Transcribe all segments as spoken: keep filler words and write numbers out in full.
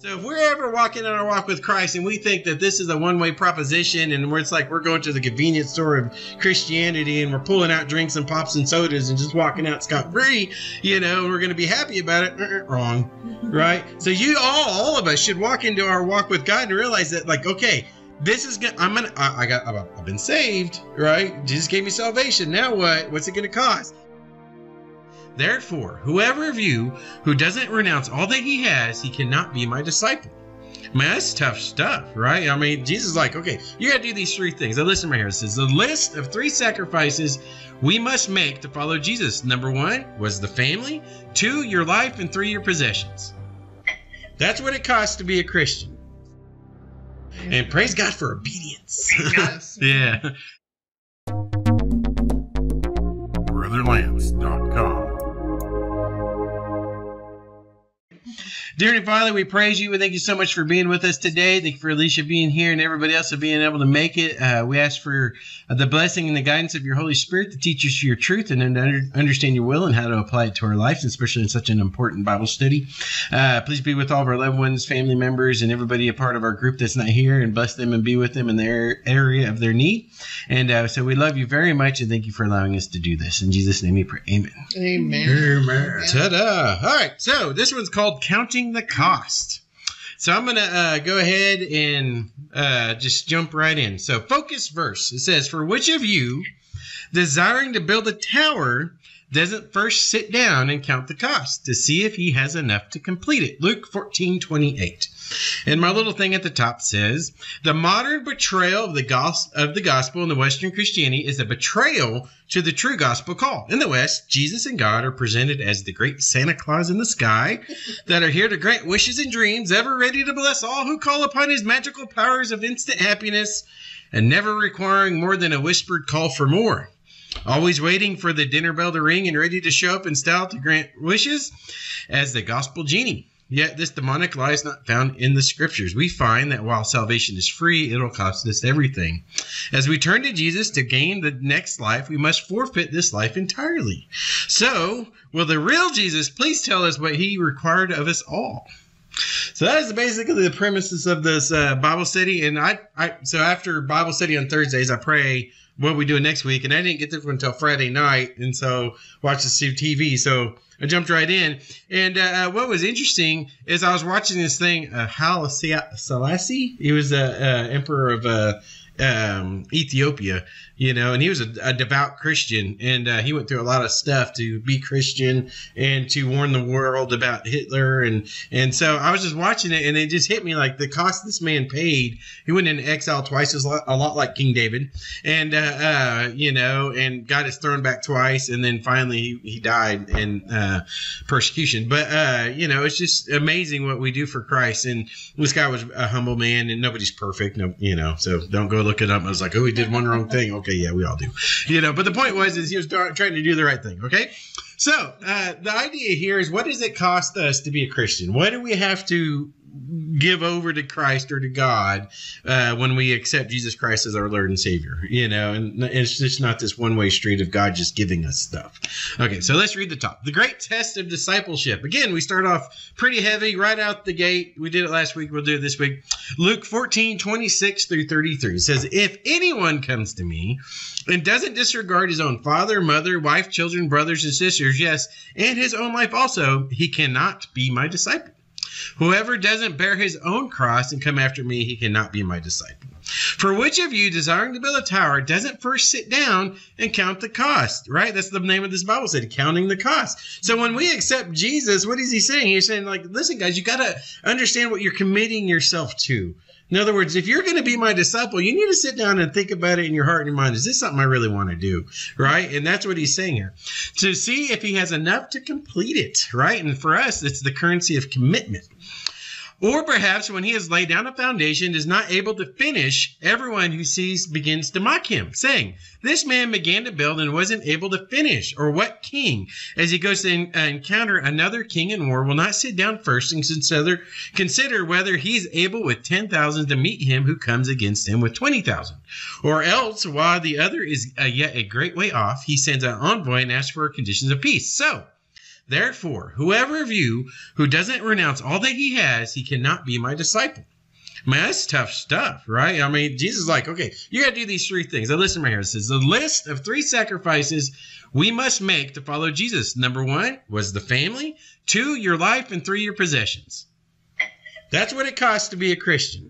So if we're ever walking on our walk with Christ and we think that this is a one-way proposition and where it's like we're going to the convenience store of Christianity and we're pulling out drinks and pops and sodas and just walking out scot-free, you know, and we're going to be happy about it, uh-uh, wrong, right? So you all, all of us should walk into our walk with God and realize that, like, okay, this is gonna, I'm gonna, I, I got, I've been saved, right? Jesus gave me salvation. Now what? What's it going to cost? Therefore, whoever of you who doesn't renounce all that he has, he cannot be my disciple. Man, that's tough stuff, right? I mean, Jesus is like, okay, you got to do these three things. Now listen right here. It says the list of three sacrifices we must make to follow Jesus. Number one was the family. Two, your life. And three, your possessions. That's what it costs to be a Christian. And praise God for obedience. Yes. Yeah. brother lamps dot com. Dear Heavenly Father, we praise you. We thank you so much for being with us today. Thank you for Alicia being here and everybody else for being able to make it. Uh, we ask for uh, the blessing and the guidance of your Holy Spirit to teach us your truth and under, understand your will and how to apply it to our lives, especially in such an important Bible study. Uh, please be with all of our loved ones, family members, and everybody a part of our group that's not here, and bless them and be with them in their area of their need. And uh, so we love you very much, and thank you for allowing us to do this. In Jesus' name we pray. Amen. Amen. Amen. Ta-da. All right. So this one's called Counting the Cost. So I'm going to uh, go ahead and uh, just jump right in. So focus verse. It says, for which of you desiring to build a tower doesn't first sit down and count the cost to see if he has enough to complete it? Luke fourteen twenty-eight. And my little thing at the top says, the modern betrayal of the, gos- of the gospel in the Western Christianity is a betrayal to the true gospel call. In the West, Jesus and God are presented as the great Santa Claus in the sky that are here to grant wishes and dreams, ever ready to bless all who call upon his magical powers of instant happiness and never requiring more than a whispered call for more. Always waiting for the dinner bell to ring and ready to show up in style to grant wishes as the gospel genie. Yet this demonic lie is not found in the scriptures. We find that while salvation is free, it'll cost us everything. As we turn to Jesus to gain the next life, we must forfeit this life entirely. So, will the real Jesus please tell us what he required of us all? So that is basically the premises of this uh, Bible study. And I, I, so after Bible study on Thursdays, I pray what we do next week. And I didn't get this one until Friday night. And so watch this T V. So I jumped right in. And uh, what was interesting is I was watching this thing, uh, Haile Selassie. He was the uh, emperor of uh, um, Ethiopia, you know, and he was a, a devout Christian. And uh, he went through a lot of stuff to be Christian and to warn the world about Hitler. And, and so I was just watching it, and it just hit me like the cost this man paid. He went into exile twice, a lot, a lot like King David. And, uh, uh, you know, and got his throne back twice. And then finally he, he died in uh, persecution. But, uh, you know, it's just amazing what we do for Christ. And this guy was a humble man, and nobody's perfect, no, you know, so don't go look it up. I was like, oh, he did one wrong thing. Okay, yeah, we all do. You know, but the point was is he was trying to do the right thing, okay? So uh, the idea here is, what does it cost us to be a Christian? What do we have to give over to Christ or to God uh, when we accept Jesus Christ as our Lord and Savior? You know, and it's just not this one-way street of God just giving us stuff. Okay, so let's read the top. The great test of discipleship. Again, we start off pretty heavy right out the gate. We did it last week. We'll do it this week. Luke fourteen twenty-six through thirty-three says, if anyone comes to me and doesn't disregard his own father, mother, wife, children, brothers, and sisters, yes, and his own life also, he cannot be my disciple. Whoever doesn't bear his own cross and come after me, he cannot be my disciple. For which of you, desiring to build a tower, doesn't first sit down and count the cost? Right? That's the name of this Bible study, counting the cost. So when we accept Jesus, what is he saying? He's saying, like, listen, guys, you got to understand what you're committing yourself to. In other words, if you're going to be my disciple, you need to sit down and think about it in your heart and your mind. Is this something I really want to do? Right? And that's what he's saying here. To see if he has enough to complete it. Right? And for us, it's the currency of commitment. Or perhaps when he has laid down a foundation, is not able to finish, everyone who sees begins to mock him, saying, this man began to build and wasn't able to finish. Or what king, as he goes to encounter another king in war, will not sit down first and consider, consider whether he's able with ten thousand to meet him who comes against him with twenty thousand? Or else, while the other is uh, yet a great way off, he sends an envoy and asks for conditions of peace. So, Therefore, whoever of you who doesn't renounce all that he has, he cannot be my disciple. Man, that's tough stuff, right? I mean, Jesus is like, okay, you got to do these three things. Now, listen right here. It says, the list of three sacrifices we must make to follow Jesus. Number one was the family. Two, your life. And three, your possessions. That's what it costs to be a Christian,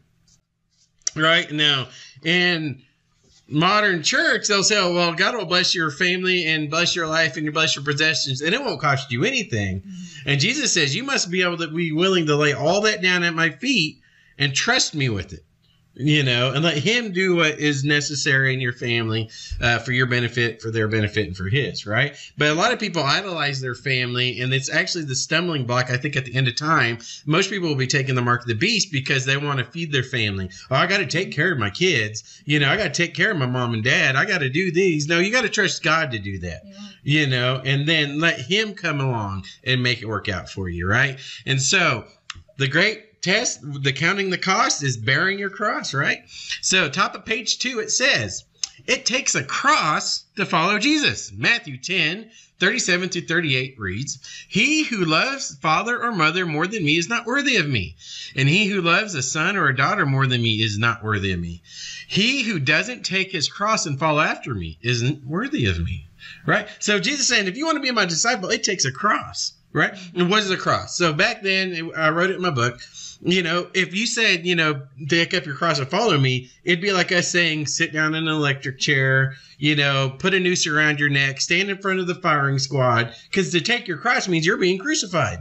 right? Now, in modern church, they'll say, oh, well, God will bless your family and bless your life and you bless your possessions, and it won't cost you anything. Mm-hmm. And Jesus says, you must be able to be willing to lay all that down at my feet and trust me with it, you know, and let him do what is necessary in your family uh, for your benefit, for their benefit, and for his, right? But a lot of people idolize their family, and it's actually the stumbling block, I think, at the end of time. Most people will be taking the mark of the beast because they want to feed their family. Oh, I got to take care of my kids. You know, I got to take care of my mom and dad. I got to do these. No, you got to trust God to do that, yeah. You know, and then let him come along and make it work out for you, right? And so the great test, the counting the cost, is bearing your cross, right? So top of page two, it says, it takes a cross to follow Jesus. Matthew ten, thirty-seven through thirty-eight reads, he who loves father or mother more than me is not worthy of me. And he who loves a son or a daughter more than me is not worthy of me. He who doesn't take his cross and follow after me isn't worthy of me, right? So Jesus is saying, if you want to be my disciple, it takes a cross, right? And what is a cross? So back then, I wrote it in my book. You know, if you said, you know, take up your cross and follow me, it'd be like us saying, sit down in an electric chair, you know, put a noose around your neck, stand in front of the firing squad, because to take your cross means you're being crucified.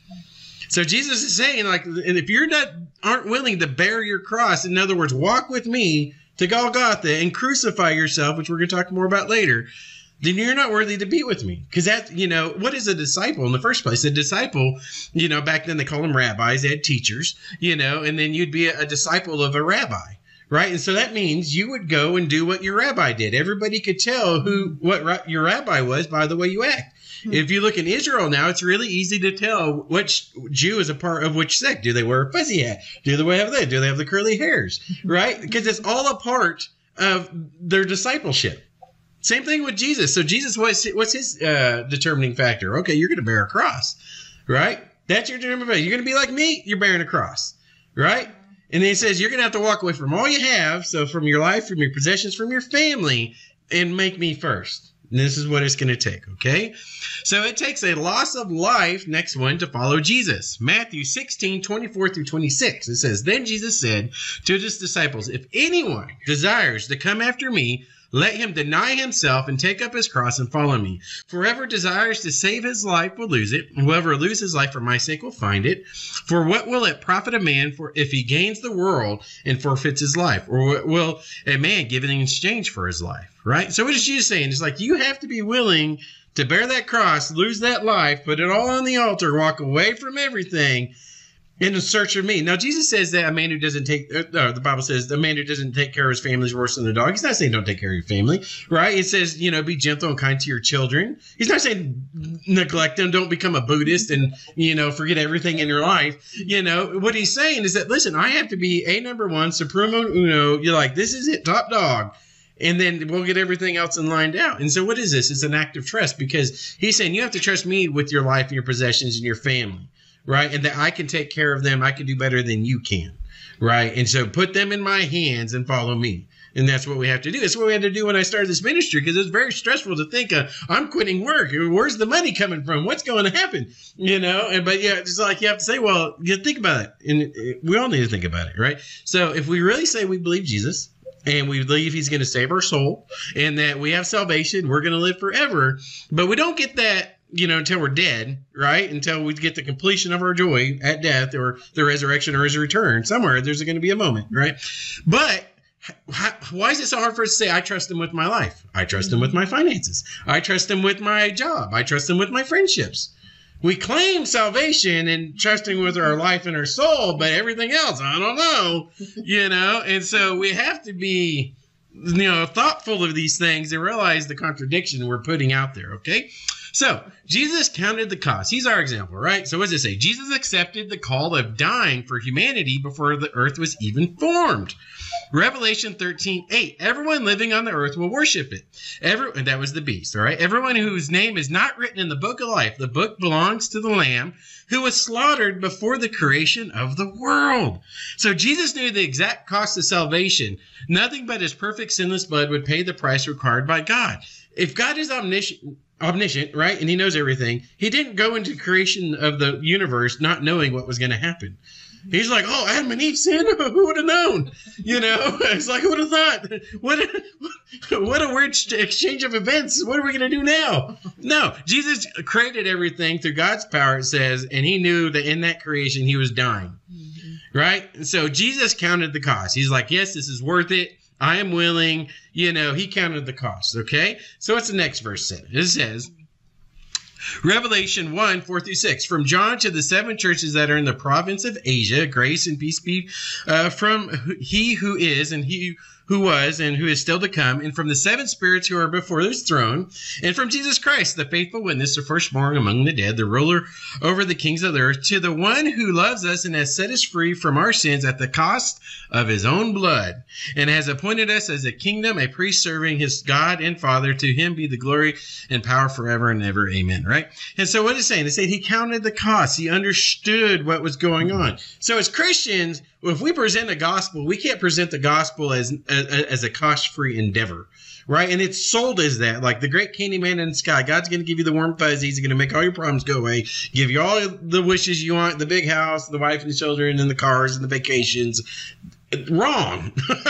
So Jesus is saying, like, and if you're not, aren't willing to bear your cross, in other words, walk with me to Golgotha and crucify yourself, which we're going to talk more about later, then you're not worthy to be with me. Because that, you know, what is a disciple in the first place? A disciple, you know, back then they called them rabbis. They had teachers, you know, and then you'd be a, a disciple of a rabbi, right? And so that means you would go and do what your rabbi did. Everybody could tell who what ra- your rabbi was by the way you act. Mm-hmm. If you look in Israel now, it's really easy to tell which Jew is a part of which sect. Do they wear a fuzzy hat? Do they have that? Do they have the curly hairs? Right? Because it's all a part of their discipleship. Same thing with Jesus. So Jesus, what's, what's his uh, determining factor? Okay, you're going to bear a cross, right? That's your determining factor. You're going to be like me, you're bearing a cross, right? And then he says you're going to have to walk away from all you have, so from your life, from your possessions, from your family, and make me first. And this is what it's going to take, okay? So it takes a loss of life, next one, to follow Jesus. Matthew sixteen, twenty-four through twenty-six. It says, then Jesus said to his disciples, if anyone desires to come after me, let him deny himself and take up his cross and follow me. For whoever desires to save his life will lose it, and whoever loses his life for my sake will find it. For what will it profit a man for if he gains the world and forfeits his life? Or what will a man give in exchange for his life? Right? So what is Jesus saying? It's like you have to be willing to bear that cross, lose that life, put it all on the altar, walk away from everything, in search of me. Now, Jesus says that a man who doesn't take, uh, the Bible says a man who doesn't take care of his family is worse than a dog. He's not saying don't take care of your family, right? It says, you know, be gentle and kind to your children. He's not saying neglect them, don't become a Buddhist and, you know, forget everything in your life. You know, what he's saying is that, listen, I have to be a number one, supremo uno. You're like, this is it, top dog. And then we'll get everything else in lined out. And so what is this? It's an act of trust, because he's saying you have to trust me with your life and your possessions and your family. Right. And that I can take care of them. I can do better than you can. Right. And so put them in my hands and follow me. And that's what we have to do. That's what we had to do when I started this ministry, because it's very stressful to think uh, I'm quitting work. Where's the money coming from? What's going to happen? You know, and but yeah, it's like you have to say, well, you think about it. And it, we all need to think about it. Right. So if we really say we believe Jesus and we believe he's going to save our soul and that we have salvation, we're going to live forever. But we don't get that, you know, until we're dead, right? Until we get the completion of our joy at death or the resurrection or his return. Somewhere there's going to be a moment, right? But how, why is it so hard for us to say, I trust him with my life? I trust him with my finances. I trust him with my job. I trust him with my friendships. We claim salvation and trusting with our life and our soul, but everything else, I don't know, you know? And so we have to be, you know, thoughtful of these things and realize the contradiction we're putting out there, okay? So Jesus counted the cost. He's our example, right? So what does it say? Jesus accepted the call of dying for humanity before the earth was even formed. Revelation thirteen eight. Everyone living on the earth will worship it. Every, and that was the beast, all right? Everyone whose name is not written in the book of life. The book belongs to the Lamb who was slaughtered before the creation of the world. So Jesus knew the exact cost of salvation. Nothing but his perfect sinless blood would pay the price required by God. If God is omniscient, omniscient, right, and he knows everything, he didn't go into creation of the universe not knowing what was going to happen. He's like, oh, Adam and Eve sinned? Who would have known? You know, it's like, who would have thought? What a, what a weird exchange of events. What are we going to do now? No, Jesus created everything through God's power, it says, and he knew that in that creation he was dying, mm-hmm. right? And so Jesus counted the cost. He's like, yes, this is worth it. I am willing. You know, he counted the cost, okay? So what's the next verse say? It says, Revelation one, four through six. From John to the seven churches that are in the province of Asia, grace and peace be uh, from he who is and he who was and who is still to come, and from the seven spirits who are before his throne, and from Jesus Christ, the faithful witness, the firstborn among the dead, the ruler over the kings of the earth, to the one who loves us and has set us free from our sins at the cost of his own blood, and has appointed us as a kingdom, a priest serving his God and Father. To him be the glory and power forever and ever. Amen. Right? And so what is saying? It's saying he counted the cost. He understood what was going on. So as Christians, if we present a gospel, we can't present the gospel as as, as a cost-free endeavor, right? And it's sold as that, like the great candy man in the sky. God's going to give you the warm fuzzies. He's going to make all your problems go away, give you all the wishes you want, the big house, the wife and the children, and the cars and the vacations. Wrong.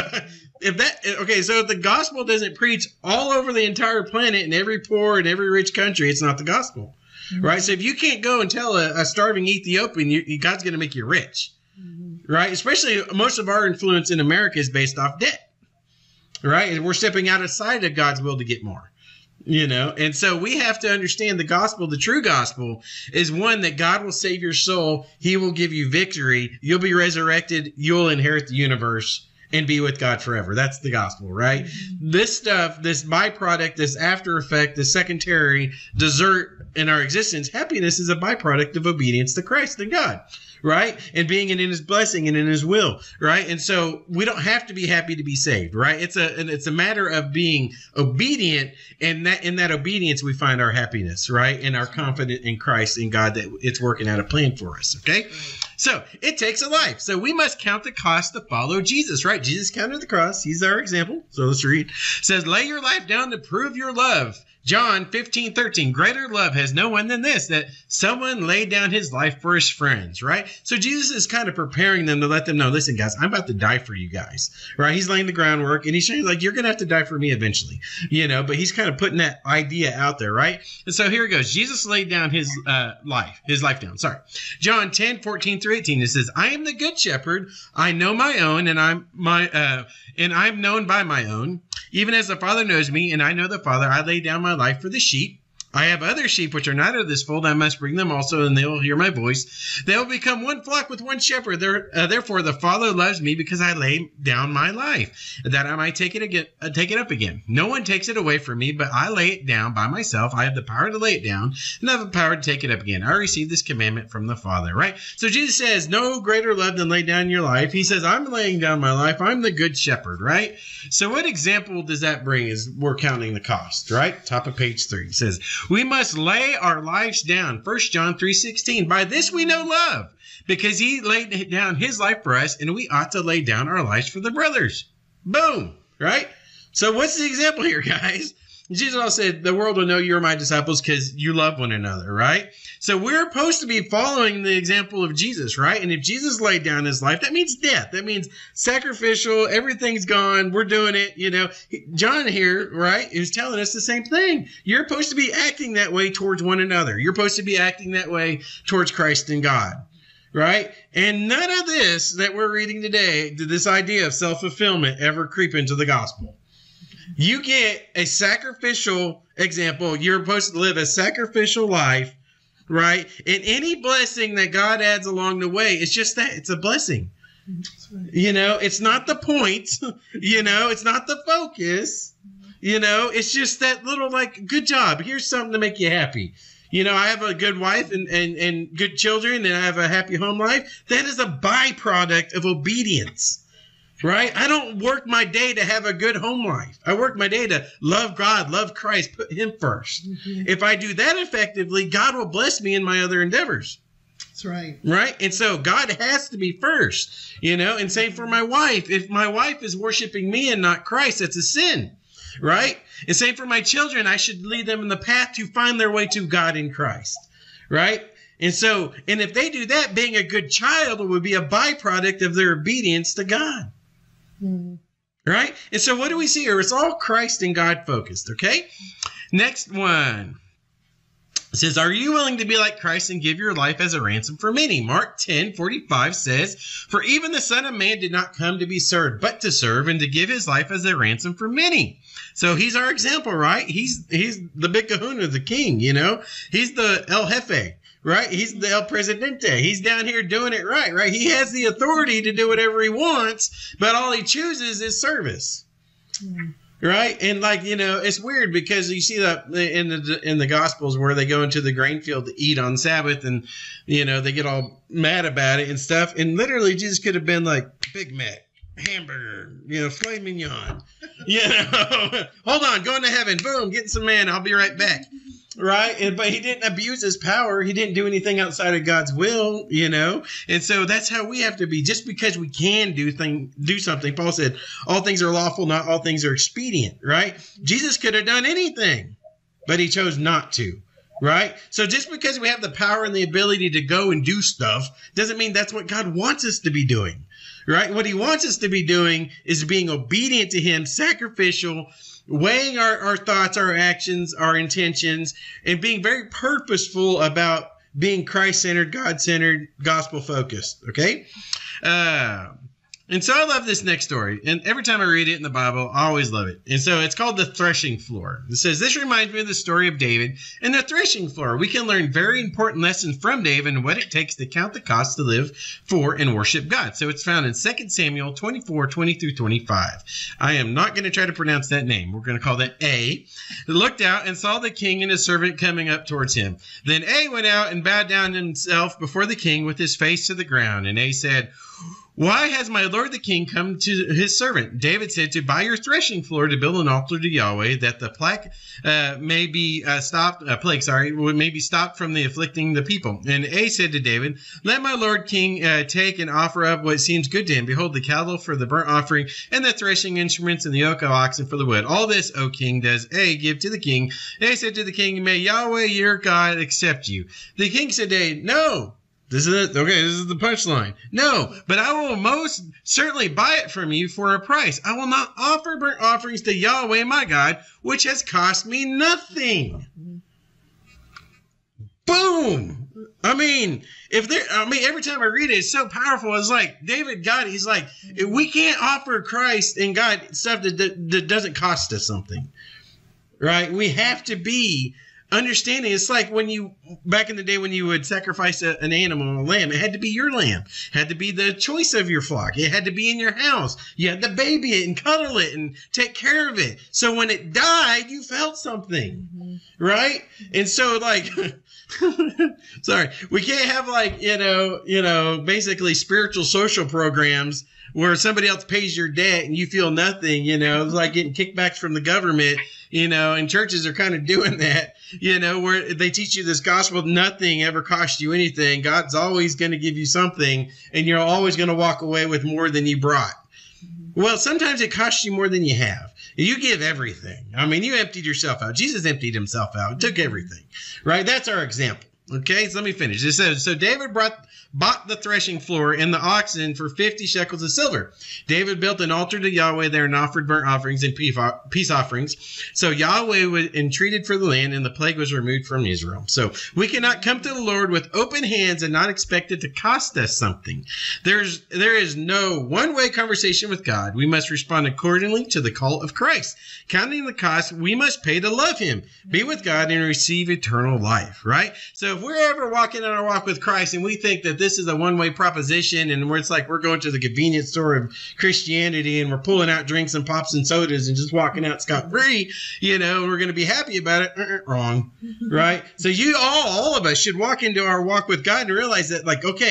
If that okay, so if the gospel doesn't preach all over the entire planet in every poor and every rich country, it's not the gospel, mm-hmm. right? So if you can't go and tell a, a starving Ethiopian, you, God's going to make you rich. Right? Especially most of our influence in America is based off debt. Right? And we're stepping outside of God's will to get more. You know? And so we have to understand the gospel, the true gospel, is one that God will save your soul. He will give you victory. You'll be resurrected. You'll inherit the universe and be with God forever. That's the gospel, right? Mm-hmm. This stuff, this byproduct, this after effect, this secondary dessert in our existence, happiness is a byproduct of obedience to Christ and God. Right? And being in his blessing and in his will. Right? And so we don't have to be happy to be saved. Right? It's a it's a matter of being obedient, and that in that obedience we find our happiness. Right? And our confidence in Christ and God that it's working out a plan for us. Okay? So it takes a life. So we must count the cost to follow Jesus. Right? Jesus counted the cross. He's our example. So let's read. It says, lay your life down to prove your love. John fifteen thirteen, greater love has no one than this, that someone laid down his life for his friends, right? So Jesus is kind of preparing them to let them know, listen, guys, I'm about to die for you guys, right? He's laying the groundwork, and he's saying, like, you're going to have to die for me eventually, you know, but he's kind of putting that idea out there, right? And so here it goes. Jesus laid down his uh, life, his life down, sorry. John ten fourteen through eighteen, it says, I am the good shepherd. I know my own, and I'm my, uh, and I'm known by my own. Even as the Father knows me, and I know the Father, I lay down my life for the sheep. I have other sheep which are not of this fold. I must bring them also, and they will hear my voice. They will become one flock with one shepherd. There, uh, therefore, the Father loves me because I lay down my life, that I might take it again, uh, take it up again. No one takes it away from me, but I lay it down by myself. I have the power to lay it down, and I have the power to take it up again. I received this commandment from the Father, right? So Jesus says, no greater love than lay down your life. He says, I'm laying down my life. I'm the good shepherd, right? So what example does that bring as we're counting the cost, right? Top of page three. It says, we must lay our lives down. First John three sixteen. By this we know love, because he laid down his life for us, and we ought to lay down our lives for the brothers. Boom. Right? So what's the example here, guys? Jesus also said, the world will know you're my disciples because you love one another, right? So we're supposed to be following the example of Jesus, right? And if Jesus laid down his life, that means death. That means sacrificial. Everything's gone. We're doing it. You know, John here, right, is telling us the same thing. You're supposed to be acting that way towards one another. You're supposed to be acting that way towards Christ and God, right? And none of this that we're reading today, did this idea of self-fulfillment ever creep into the gospel. You get a sacrificial example. You're supposed to live a sacrificial life, right? And any blessing that God adds along the way, it's just that. It's a blessing. Right. You know, it's not the point. You know, it's not the focus. You know, it's just that little, like, good job. Here's something to make you happy. You know, I have a good wife and, and, and good children, and I have a happy home life. That is a byproduct of obedience. right? I don't work my day to have a good home life. I work my day to love God, love Christ, put him first. Mm-hmm. If I do that effectively, God will bless me in my other endeavors. That's right. Right? And so God has to be first, you know, and same for my wife. If my wife is worshiping me and not Christ, that's a sin, right? And same for my children. I should lead them in the path to find their way to God in Christ, right? And so, and if they do that, being a good child would be a byproduct of their obedience to God. Mm. Right? And so what do we see here? It's all Christ and God focused, okay? Next one. It says, are you willing to be like Christ and give your life as a ransom for many? Mark ten forty-five says, for even the Son of Man did not come to be served, but to serve and to give his life as a ransom for many. So he's our example, right? He's he's the big kahuna, the king, you know? He's the El Jefe, right? He's the El Presidente. He's down here doing it right, right? He has the authority to do whatever he wants, but all he chooses is service. Mm. Right. And like, you know, it's weird because you see that in the in the Gospels where they go into the grain field to eat on Sabbath and, you know, they get all mad about it and stuff. And literally Jesus could have been like Big Mac, hamburger, you know, filet mignon, you know, hold on, going to heaven. Boom, getting some man. I'll be right back. Right. And, but he didn't abuse his power. He didn't do anything outside of God's will, you know. And so that's how we have to be. Just because we can do thing, do something. Paul said, all things are lawful, not all things are expedient. Right. Jesus could have done anything, but he chose not to. Right. So just because we have the power and the ability to go and do stuff doesn't mean that's what God wants us to be doing. Right. What he wants us to be doing is being obedient to him, sacrificial, weighing our, our thoughts, our actions, our intentions, and being very purposeful about being Christ-centered, God-centered, gospel-focused, okay? Uh, and so I love this next story. And every time I read it in the Bible, I always love it. And so it's called the threshing floor. It says, this reminds me of the story of David and the threshing floor. We can learn very important lessons from David and what it takes to count the cost to live for and worship God. So it's found in Second Samuel twenty-four, twenty through twenty-five. I am not going to try to pronounce that name. We're going to call that A. He looked out and saw the king and his servant coming up towards him. Then A went out and bowed down himself before the king with his face to the ground. And A said, why has my lord the king come to his servant? David said, to buy your threshing floor to build an altar to Yahweh, that the plague uh, may be uh, stopped, uh, plague, sorry, may be stopped from the afflicting the people. And A said to David, let my lord king uh, take and offer up what seems good to him. Behold, the cattle for the burnt offering, and the threshing instruments, and the yoke of oxen for the wood. All this, O king, does A give to the king. And A said to the king, may Yahweh your God accept you. The king said to A, no. This is it. Okay, this is the punchline. No, but I will most certainly buy it from you for a price. I will not offer burnt offerings to Yahweh my God, which has cost me nothing. Boom. I mean, if there, I mean, every time I read it, it's so powerful. It's like David, God, he's like, we can't offer Christ and God stuff that, that, that doesn't cost us something, right? We have to be understanding. It's like when you, back in the day when you would sacrifice a, an animal, a lamb, it had to be your lamb. It had to be the choice of your flock. It had to be in your house. You had to baby it and cuddle it and take care of it. So when it died, you felt something, mm-hmm. right? And so like, sorry, we can't have like, you know, you know, basically spiritual social programs where somebody else pays your debt and you feel nothing, you know, it's like getting kickbacks from the government, you know, and churches are kind of doing that, you know, where they teach you this gospel, nothing ever costs you anything. God's always going to give you something and you're always going to walk away with more than you brought. Well, sometimes it costs you more than you have. You give everything. I mean, you emptied yourself out. Jesus emptied himself out, took everything, right? That's our example. Okay, so let me finish. It says, so David brought, bought the threshing floor and the oxen for fifty shekels of silver. David built an altar to Yahweh there and offered burnt offerings and peace offerings. So Yahweh was entreated for the land and the plague was removed from Israel. So we cannot come to the Lord with open hands and not expect it to cost us something. There's, there is no one-way conversation with God. We must respond accordingly to the call of Christ. Counting the cost, we must pay to love him, be with God, and receive eternal life, right? So if we're ever walking on our walk with Christ and we think that this is a one-way proposition and where it's like we're going to the convenience store of Christianity and we're pulling out drinks and pops and sodas and just walking out scot-free, you know, and we're going to be happy about it, uh-uh, wrong, right? So you all, all of us should walk into our walk with God and realize that, like, okay,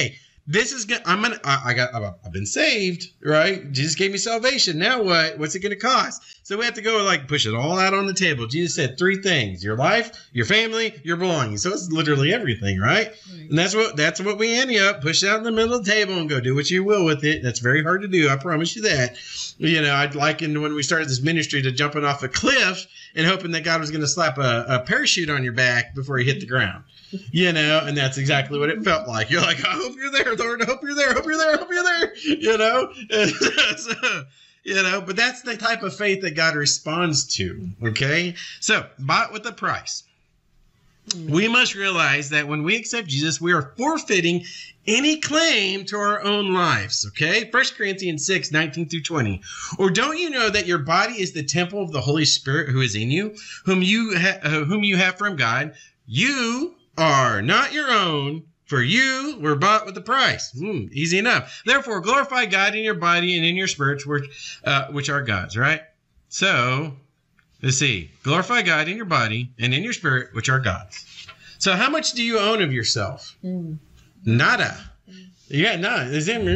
this is gonna, I'm gonna, I, I got, I've been saved, right? Jesus gave me salvation. Now what? What's it going to cost? So we have to go like push it all out on the table. Jesus said three things: your life, your family, your belongings. So it's literally everything, right? right? And that's what, that's what we ante up, push it out in the middle of the table and go do what you will with it. That's very hard to do. I promise you that. You know, I'd liken when we started this ministry to jumping off a cliff and hoping that God was going to slap a, a parachute on your back before you hit the ground. You know, and that's exactly what it felt like. You're like, I hope you're there, Lord. I hope you're there. I hope you're there. I hope you're there. You know, so, you know, but that's the type of faith that God responds to. Okay, so bought with a price. We must realize that when we accept Jesus, we are forfeiting any claim to our own lives. Okay, First Corinthians six, nineteen through twenty. Or don't you know that your body is the temple of the Holy Spirit who is in you, whom you ha- uh, whom you have from God? You are not your own, for you were bought with a price. Hmm, easy enough. Therefore, glorify God in your body and in your spirits, which, uh, which are God's, right? So, let's see. Glorify God in your body and in your spirit, which are God's. So how much do you own of yourself? Mm. Nada. Yeah, no,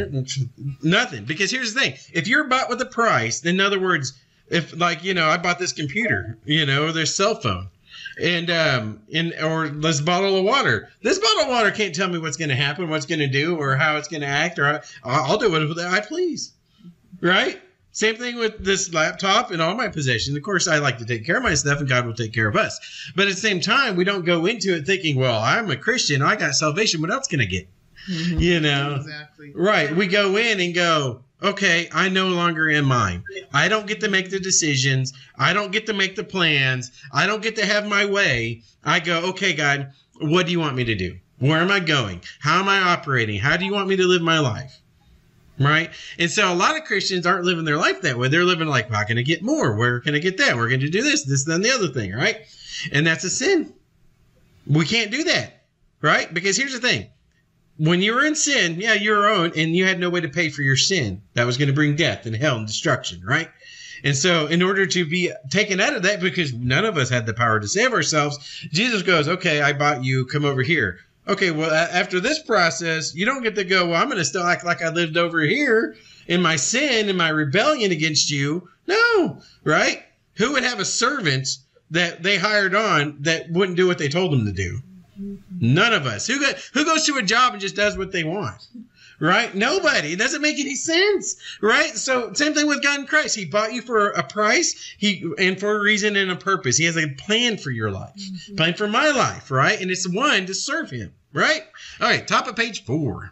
nothing. Because here's the thing. If you're bought with a price, then in other words, if like, you know, I bought this computer, you know, or this cell phone. And, um, in, or this bottle of water. This bottle of water can't tell me what's going to happen, what's going to do, or how it's going to act, or I, I'll do whatever I please. Right? Same thing with this laptop and all my possessions. Of course, I like to take care of my stuff, and God will take care of us. But at the same time, we don't go into it thinking, well, I'm a Christian. I got salvation. What else can I get? Mm-hmm. You know? Exactly. Right. We go in and go, okay, I no longer am mine. I don't get to make the decisions. I don't get to make the plans. I don't get to have my way. I go, okay, God, what do you want me to do? Where am I going? How am I operating? How do you want me to live my life? Right? And so a lot of Christians aren't living their life that way. They're living like, how can I get more? Where can I get that? We're going to do this, this, then the other thing, right? And that's a sin. We can't do that, right? Because here's the thing. When you were in sin, yeah, you're your own, and you had no way to pay for your sin. That was going to bring death and hell and destruction, right? And so in order to be taken out of that, because none of us had the power to save ourselves, Jesus goes, okay, I bought you, come over here. Okay, well, after this process, you don't get to go, well, I'm going to still act like I lived over here in my sin and my rebellion against you. No, right? Who would have a servant that they hired on that wouldn't do what they told them to do? None of us. Who, go, who goes to a job and just does what they want? Right? Nobody. It doesn't make any sense. Right? So same thing with God in Christ. He bought you for a price, he and for a reason and a purpose. He has a plan for your life. Mm-hmm. Plan for my life, right? And it's one to serve him. Right? All right, top of page four.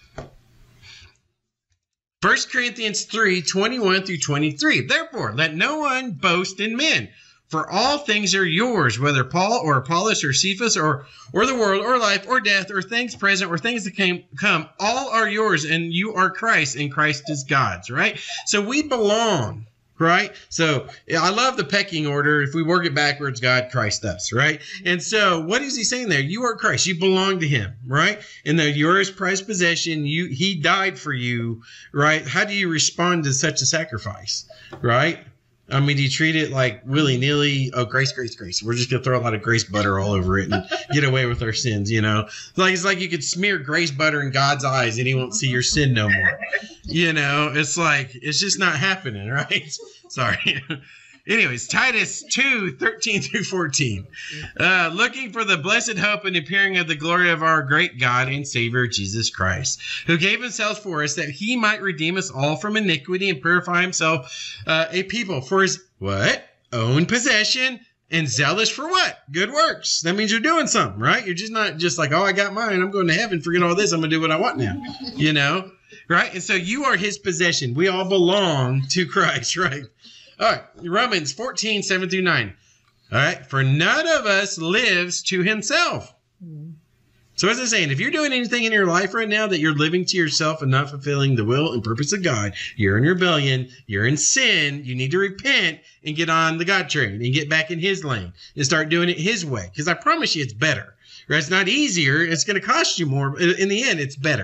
First Corinthians three, twenty-one through twenty-three. Therefore, let no one boast in men. For all things are yours, whether Paul or Apollos or Cephas or, or the world or life or death or things present or things that came come, all are yours, and you are Christ, and Christ is God's, right? So we belong, right? So I love the pecking order. If we work it backwards, God, Christ, us, right? And so what is he saying there? You are Christ. You belong to him, right? And that you're his prized possession. You, he died for you, right? How do you respond to such a sacrifice, right? I mean, do you treat it like willy-nilly? Oh, grace, grace, grace. We're just going to throw a lot of grace butter all over it and get away with our sins, you know? It's like, it's like you could smear grace butter in God's eyes and he won't see your sin no more. You know, it's like, it's just not happening, right? Sorry. Anyways, Titus two, thirteen through fourteen. Uh, looking for the blessed hope and appearing of the glory of our great God and Savior, Jesus Christ, who gave himself for us that he might redeem us all from iniquity and purify himself uh, a people for his, what? Own possession, and zealous for what? Good works. That means you're doing something, right? You're just not just like, oh, I got mine. I'm going to heaven. Forget all this. I'm going to do what I want now, you know? Right? And so you are his possession. We all belong to Christ, right? All right, Romans fourteen, seven through nine. All right, for none of us lives to himself. Mm. So what's it saying? If you're doing anything in your life right now that you're living to yourself and not fulfilling the will and purpose of God, you're in rebellion, you're in sin, you need to repent and get on the God train and get back in his lane and start doing it his way. Because I promise you it's better. Right? It's not easier. It's going to cost you more. In the end, it's better.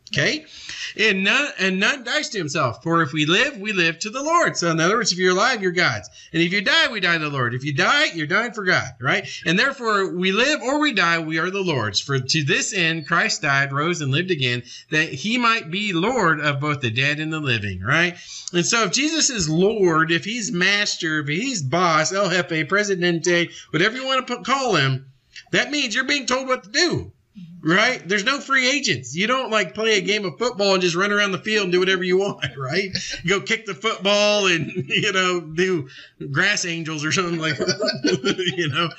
Okay? And none, and none dies to himself. For if we live, we live to the Lord. So in other words, if you're alive, you're God's. And if you die, we die to the Lord. If you die, you're dying for God, right? And therefore, we live or we die, we are the Lord's. For to this end, Christ died, rose, and lived again, that he might be Lord of both the dead and the living, right? And so if Jesus is Lord, if he's master, if he's boss, El Jefe, Presidente, whatever you want to put, call him, that means you're being told what to do. Right? There's no free agents. You don't like play a game of football and just run around the field and do whatever you want, right? Go kick the football and, you know, do grass angels or something like that. You know?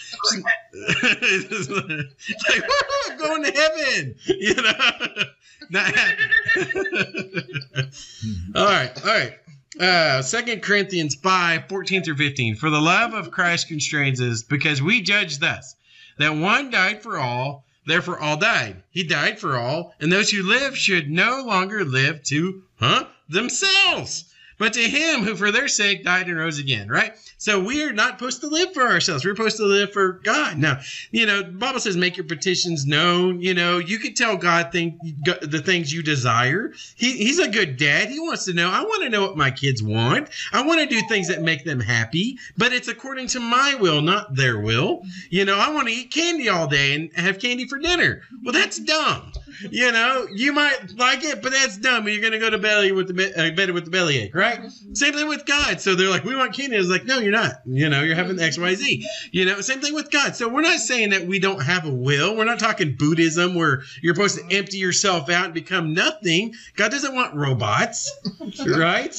It's like, woo, I'm going to heaven. You know? Not happening. All right. All right. Uh, Second Corinthians five, fourteen through fifteen. For the love of Christ constrains us, because we judge thus, that one died for all, therefore all died. He died for all, and those who live should no longer live to huh, themselves, but to him who for their sake died and rose again, right? So we are not supposed to live for ourselves. We're supposed to live for God. Now, you know, the Bible says make your petitions known. You know, you can tell God think, the things you desire. He, he's a good dad. He wants to know, I want to know what my kids want. I want to do things that make them happy, but it's according to my will, not their will. You know, I want to eat candy all day and have candy for dinner. Well, that's dumb. You know, you might like it, but that's dumb. You're going to go to belly with the be- uh, bed with the bellyache, right? Same thing with God. So they're like, we want candy. I was like, no, you're not. You know, you're having X, Y, Z. You know, same thing with God. So we're not saying that we don't have a will. We're not talking Buddhism where you're supposed to empty yourself out and become nothing. God doesn't want robots, right?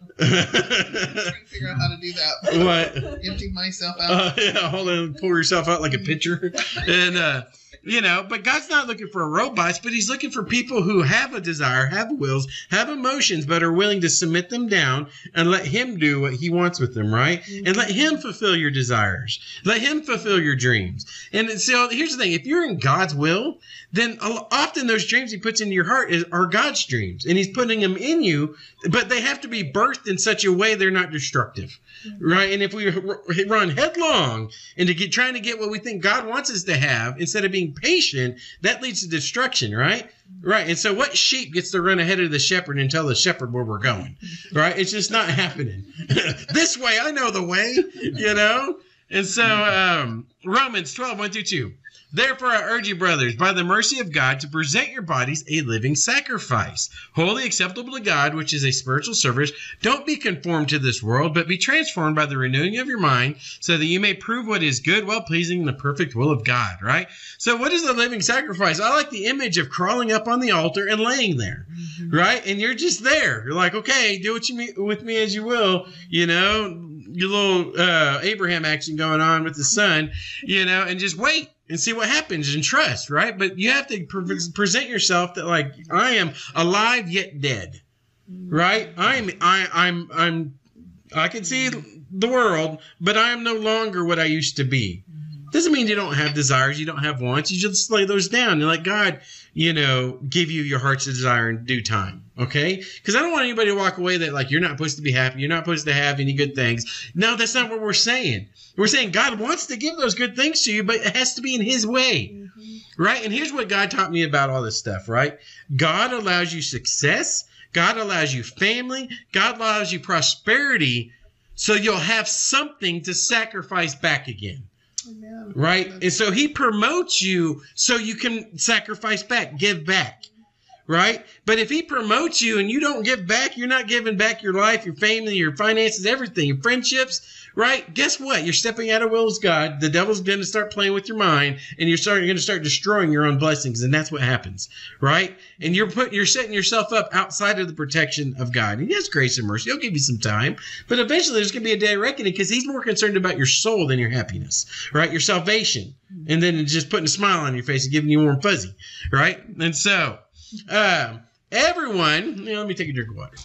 Figure out how to do that. What? Empty myself out. Uh, yeah, hold on, pour yourself out like a pitcher, and uh, you know. But God's not looking for robots, but He's looking for people who have a desire, have wills, have emotions, but are willing to submit them down and let Him do what He wants with them, right? Mm-hmm. And let Him fulfill your desires, let Him fulfill your dreams. And so here's the thing: if you're in God's will, then often those dreams He puts into your heart is, are God's dreams, and He's putting them in you, but they have to be birthed in such a way they're not destructive, right? And if we run headlong into get, trying to get what we think God wants us to have instead of being patient, that leads to destruction, right? Right. And so what sheep gets to run ahead of the shepherd and tell the shepherd where we're going, right? It's just not happening. This way, I know the way, you know? And so um, Romans twelve, one through two. Therefore, I urge you, brothers, by the mercy of God, to present your bodies a living sacrifice, wholly acceptable to God, which is a spiritual service. Don't be conformed to this world, but be transformed by the renewing of your mind, so that you may prove what is good, well-pleasing, and the perfect will of God, right? So what is a living sacrifice? I like the image of crawling up on the altar and laying there, mm-hmm. right? And you're just there. You're like, okay, do what you mean with me as you will, you know, your little uh, Abraham action going on with the son, you know, and just wait. And see what happens and trust, right? But you have to pre- present yourself that like I am alive yet dead, right? I'm I I'm I'm I can see the world, but I am no longer what I used to be. Doesn't mean you don't have desires, you don't have wants. You just lay those down and let God, you know, give you your heart's desire in due time. Okay? Because I don't want anybody to walk away that like you're not supposed to be happy, you're not supposed to have any good things. No, that's not what we're saying. We're saying God wants to give those good things to you, but it has to be in His way. Mm-hmm. Right? And here's what God taught me about all this stuff, right? God allows you success. God allows you family. God allows you prosperity so you'll have something to sacrifice back again. Amen. Right? And so He promotes you so you can sacrifice back, give back. Right? But if He promotes you and you don't give back, you're not giving back your life, your family, your finances, everything, your friendships, right? Guess what? You're stepping out of will of God. The devil's going to start playing with your mind, and you're starting going to start destroying your own blessings, and that's what happens, right? And you're putting, you're setting yourself up outside of the protection of God. And He has grace and mercy. He'll give you some time, but eventually there's going to be a day of reckoning because He's more concerned about your soul than your happiness, right? Your salvation, and then just putting a smile on your face and giving you warm fuzzy, right? And so. Uh, everyone, you know, let me take a drink of water.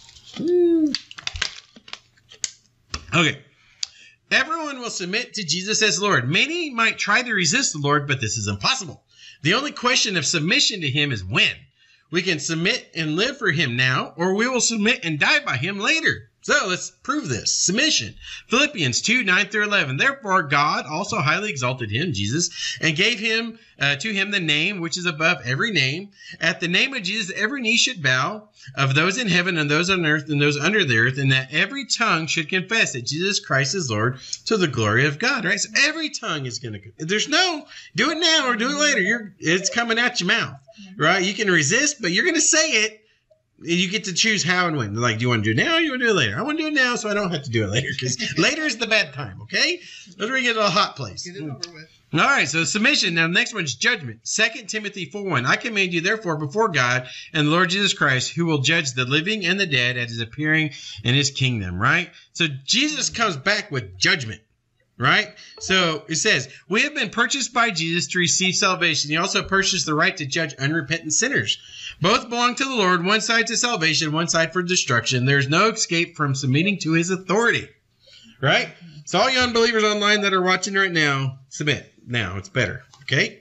Okay. Everyone will submit to Jesus as Lord. Many might try to resist the Lord, but this is impossible. The only question of submission to Him is when. We can submit and live for Him now, or we will submit and die by Him later. So let's prove this. Submission. Philippians two, nine through eleven. Therefore, God also highly exalted him, Jesus, and gave him uh, to him the name which is above every name. At the name of Jesus, every knee should bow, of those in heaven and those on earth and those under the earth, and that every tongue should confess that Jesus Christ is Lord, to the glory of God. Right? So every tongue is going to. There's no do it now or do it later. You're it's coming out your mouth. Right? You can resist, but you're going to say it. You get to choose how and when. Like, do you want to do it now or do you want to do it later? I want to do it now so I don't have to do it later, because later is the bad time, okay? That's where we get a hot place. Get it over with. All right, so submission. Now, the next one's judgment. Second Timothy four one. I command you, therefore, before God and the Lord Jesus Christ, who will judge the living and the dead at his appearing in his kingdom, right? So Jesus comes back with judgment. Right? So it says, we have been purchased by Jesus to receive salvation. He also purchased the right to judge unrepentant sinners. Both belong to the Lord, one side to salvation, one side for destruction. There's no escape from submitting to his authority. Right? So all you unbelievers online that are watching right now, submit. Now, it's better. Okay?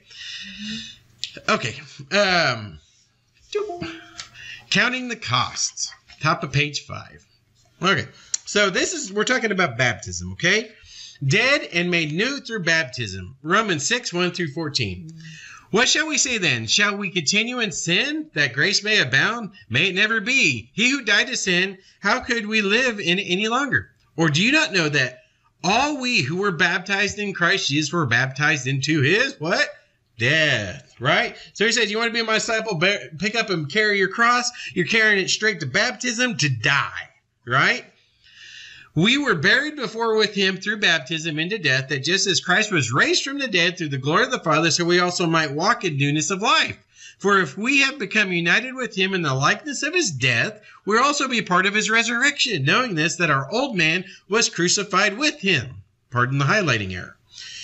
Okay. Um, counting the costs. Top of page five. Okay. So this is, we're talking about baptism, okay? Dead and made new through baptism. Romans six, one through fourteen. What shall we say then? Shall we continue in sin, that grace may abound? May it never be. He who died to sin, how could we live in it any longer? Or do you not know that all we who were baptized in Christ Jesus were baptized into his, what? Death, right? So he says, you want to be my disciple, bear, pick up and carry your cross. You're carrying it straight to baptism to die, right? We were buried before with him through baptism into death, that just as Christ was raised from the dead through the glory of the Father, so we also might walk in newness of life. For if we have become united with him in the likeness of his death, we'll also be part of his resurrection, knowing this, that our old man was crucified with him. Pardon the highlighting error.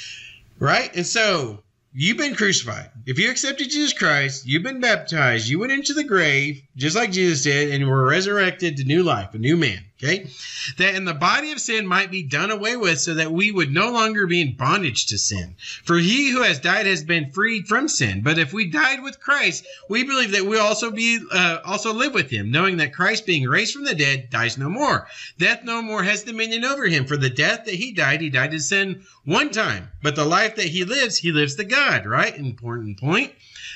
Right? And so, you've been crucified. If you accepted Jesus Christ, you've been baptized, you went into the grave, just like Jesus did, and were resurrected to new life, a new man. Okay? That in the body of sin might be done away with, so that we would no longer be in bondage to sin. For he who has died has been freed from sin. But if we died with Christ, we believe that we also be uh, also live with him, knowing that Christ, being raised from the dead, dies no more. Death no more has dominion over him. For the death that he died, he died to sin one time. But the life that he lives, he lives to God. Right? Important point.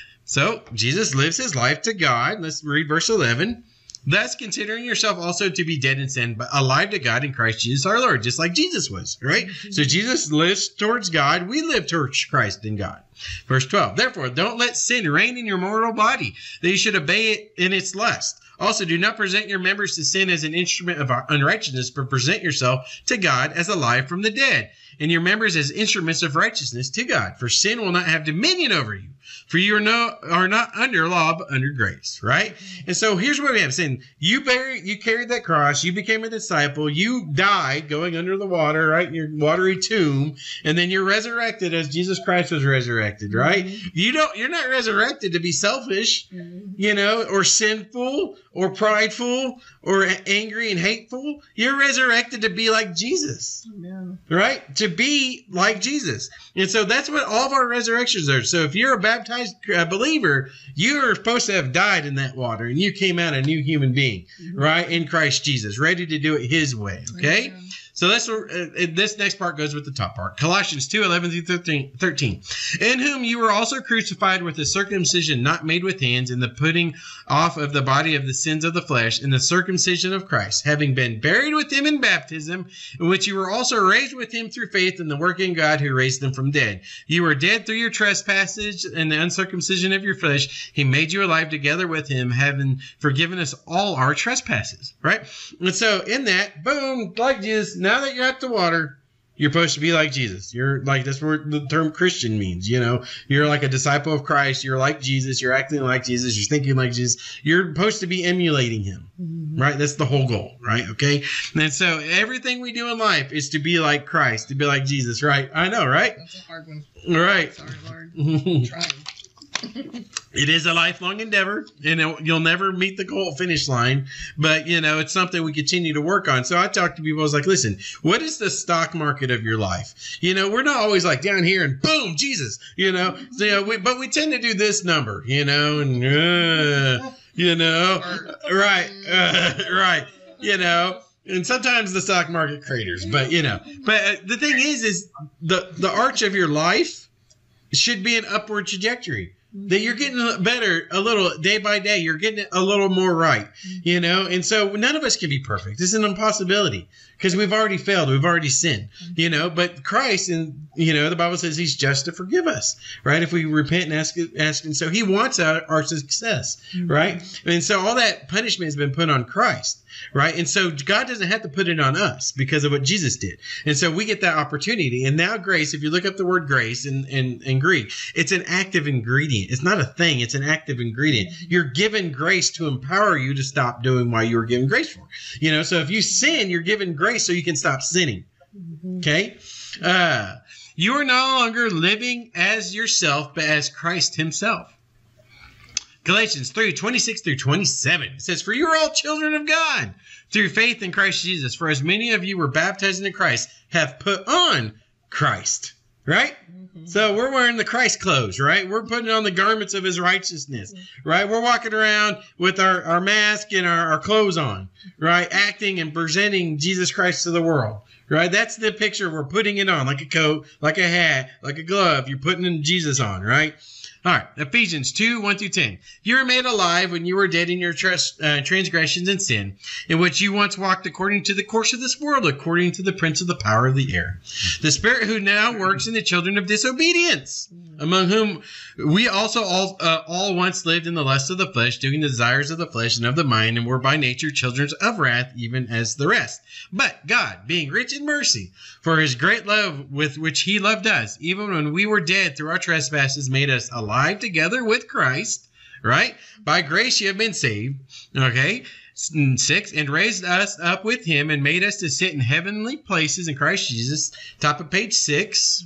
So Jesus lives his life to God. Let's read verse eleven. Thus, considering yourself also to be dead in sin, but alive to God in Christ Jesus our Lord, just like Jesus was, right? So Jesus lives towards God. We live towards Christ and God. Verse twelve, therefore, don't let sin reign in your mortal body, that you should obey it in its lust. Also, do not present your members to sin as an instrument of unrighteousness, but present yourself to God as alive from the dead, and your members as instruments of righteousness to God. For sin will not have dominion over you. For you are no are not under law, but under grace, right? And so here's what we have. Saying you bear, you carried that cross, you became a disciple, you died going under the water, right? In your watery tomb, and then you're resurrected as Jesus Christ was resurrected, right? Mm-hmm. You don't you're not resurrected to be selfish, mm-hmm. you know, or sinful or prideful or angry and hateful. You're resurrected to be like Jesus. Amen. Right? To be like Jesus. And so that's what all of our resurrections are. So if you're a baptized uh, believer, you're supposed to have died in that water and you came out a new human being, mm-hmm. right? In Christ Jesus, ready to do it his way. Okay? Amen. So that's uh, this next part goes with the top part. Colossians two, eleven through thirteen. In whom you were also crucified with the circumcision not made with hands, in the putting off of the body of the sins of the flesh, in the circumcision of Christ, having been buried with him in baptism, in which you were also raised with him through faith in the working God who raised him from dead. You were dead through your trespasses and the uncircumcision of your flesh. He made you alive together with him, having forgiven us all our trespasses. Right? And so in that, boom, like Jesus, now that you're at the water, you're supposed to be like Jesus. You're like, that's what the term Christian means. You know, you're like a disciple of Christ. You're like Jesus. You're acting like Jesus. You're thinking like Jesus. You're supposed to be emulating him, mm-hmm. right? That's the whole goal, right? Okay. And so everything we do in life is to be like Christ, to be like Jesus, right? I know, right? That's a hard one. Right. Sorry, Lord. I'm trying. It is a lifelong endeavor, and it, you'll never meet the goal finish line, but, you know, it's something we continue to work on. So I talk to people, I was like, listen, what is the stock market of your life? You know, we're not always like down here and boom, Jesus, you know, so, you know we, but we tend to do this number, you know, and, uh, you know, right, uh, right, you know. And sometimes the stock market craters, but you know. But uh, the thing is, is the the arch of your life should be an upward trajectory. That you're getting better a little day by day. You're getting it a little more right, you know. And so none of us can be perfect. It's an impossibility because we've already failed. We've already sinned, you know. But Christ, and you know, the Bible says He's just to forgive us, right? If we repent and ask, ask, and so He wants our, our success, right? And so all that punishment has been put on Christ. Right. And so God doesn't have to put it on us because of what Jesus did. And so we get that opportunity. And now grace, if you look up the word grace in, in, in Greek, it's an active ingredient. It's not a thing. It's an active ingredient. You're given grace to empower you to stop doing what you were given grace for. You know, so if you sin, you're given grace so you can stop sinning. Okay. Uh, you are no longer living as yourself, but as Christ Himself. Galatians three, twenty-six through twenty-seven. It says, for you are all children of God through faith in Christ Jesus. For as many of you were baptized into Christ, have put on Christ. Right? Mm-hmm. So we're wearing the Christ clothes, right? We're putting on the garments of His righteousness, mm-hmm. right? We're walking around with our, our mask and our, our clothes on, right? Acting and presenting Jesus Christ to the world. Right? That's the picture. We're putting it on like a coat, like a hat, like a glove. You're putting in Jesus on, right? All right, Ephesians two, one through ten. You were made alive when you were dead in your trans- uh, transgressions and sin, in which you once walked according to the course of this world, according to the prince of the power of the air, the spirit who now works in the children of disobedience, among whom we also all, uh, all once lived in the lust of the flesh, doing the desires of the flesh and of the mind, and were by nature children of wrath, even as the rest. But God, being rich in mercy, for His great love with which He loved us, even when we were dead through our trespasses, made us alive together with Christ, right? By grace you have been saved, okay? Six, and raised us up with Him and made us to sit in heavenly places in Christ Jesus. Top of page six.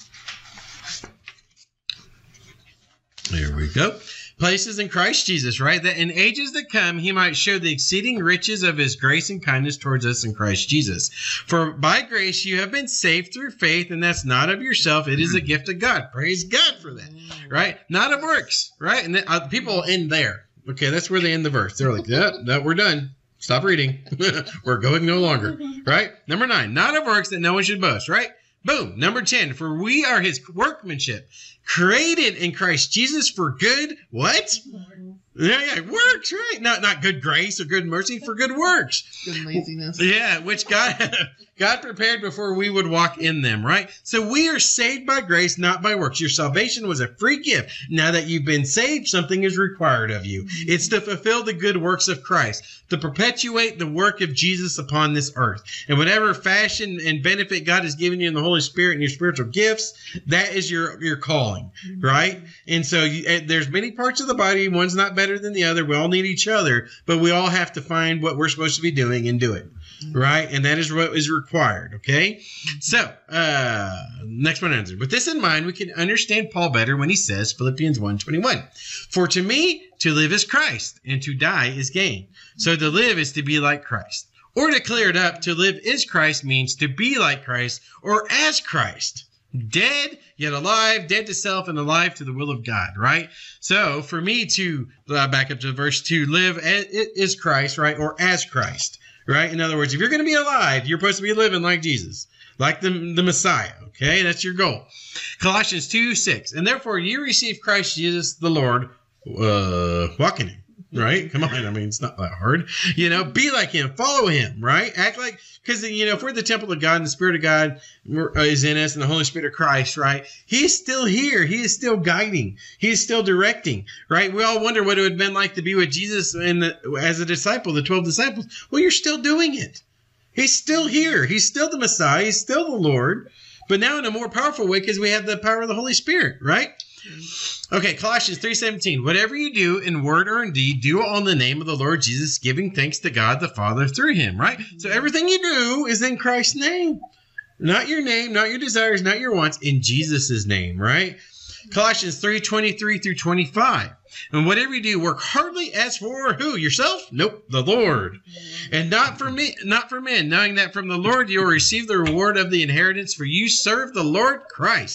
There we go. Places in Christ Jesus, right? That in ages to come, He might show the exceeding riches of His grace and kindness towards us in Christ Jesus. For by grace you have been saved through faith, and that's not of yourself. It is a gift of God. Praise God for that, right? Not of works, right? And then, uh, people end there. Okay, that's where they end the verse. They're like, yeah, no, we're done. Stop reading. We're going no longer, right? Number nine, not of works that no one should boast, right? Boom. Number ten, for we are His workmanship, created in Christ Jesus for good, what? Yeah, yeah, works, right? Not not good grace or good mercy, for good works. Good laziness. Yeah, which God God prepared before we would walk in them, right? So we are saved by grace, not by works. Your salvation was a free gift. Now that you've been saved, something is required of you. It's to fulfill the good works of Christ, to perpetuate the work of Jesus upon this earth. And whatever fashion and benefit God has given you in the Holy Spirit and your spiritual gifts, that is your, your calling, right? And so you, there's many parts of the body. One's not better than the other. We all need each other, but we all have to find what we're supposed to be doing and do it, right? And that is what is required, okay? So, uh, next one answer. With this in mind, we can understand Paul better when he says, Philippians one twenty-one, for to me, to live is Christ, and to die is gain. So to live is to be like Christ. Or to clear it up, to live is Christ means to be like Christ or as Christ. Dead, yet alive, dead to self and alive to the will of God, right? So for me to, uh, back up to verse two, live as, is Christ, right? Or as Christ, right? In other words, if you're going to be alive, you're supposed to be living like Jesus, like the, the Messiah, okay? That's your goal. Colossians two six, and therefore you receive Christ Jesus the Lord, uh, walk in Him. Right? Come on. I mean, it's not that hard. You know, be like Him. Follow Him, right? Act like, because, you know, if we're the temple of God and the Spirit of God is in us and the Holy Spirit of Christ, right? He is still here. He is still guiding. He is still directing, right? We all wonder what it would have been like to be with Jesus and the, as a disciple, the twelve disciples. Well, you're still doing it. He's still here. He's still the Messiah. He's still the Lord, but now in a more powerful way because we have the power of the Holy Spirit, right? Okay, Colossians three seventeen. Whatever you do in word or in deed, do all in the name of the Lord Jesus, giving thanks to God the Father through Him, right? So everything you do is in Christ's name. Not your name, not your desires, not your wants, in Jesus' name, right? Colossians three twenty-three through twenty-five. And whatever you do, work hardly as for who? Yourself? Nope, the Lord. And not for me, not for men, knowing that from the Lord you will receive the reward of the inheritance, for you serve the Lord Christ.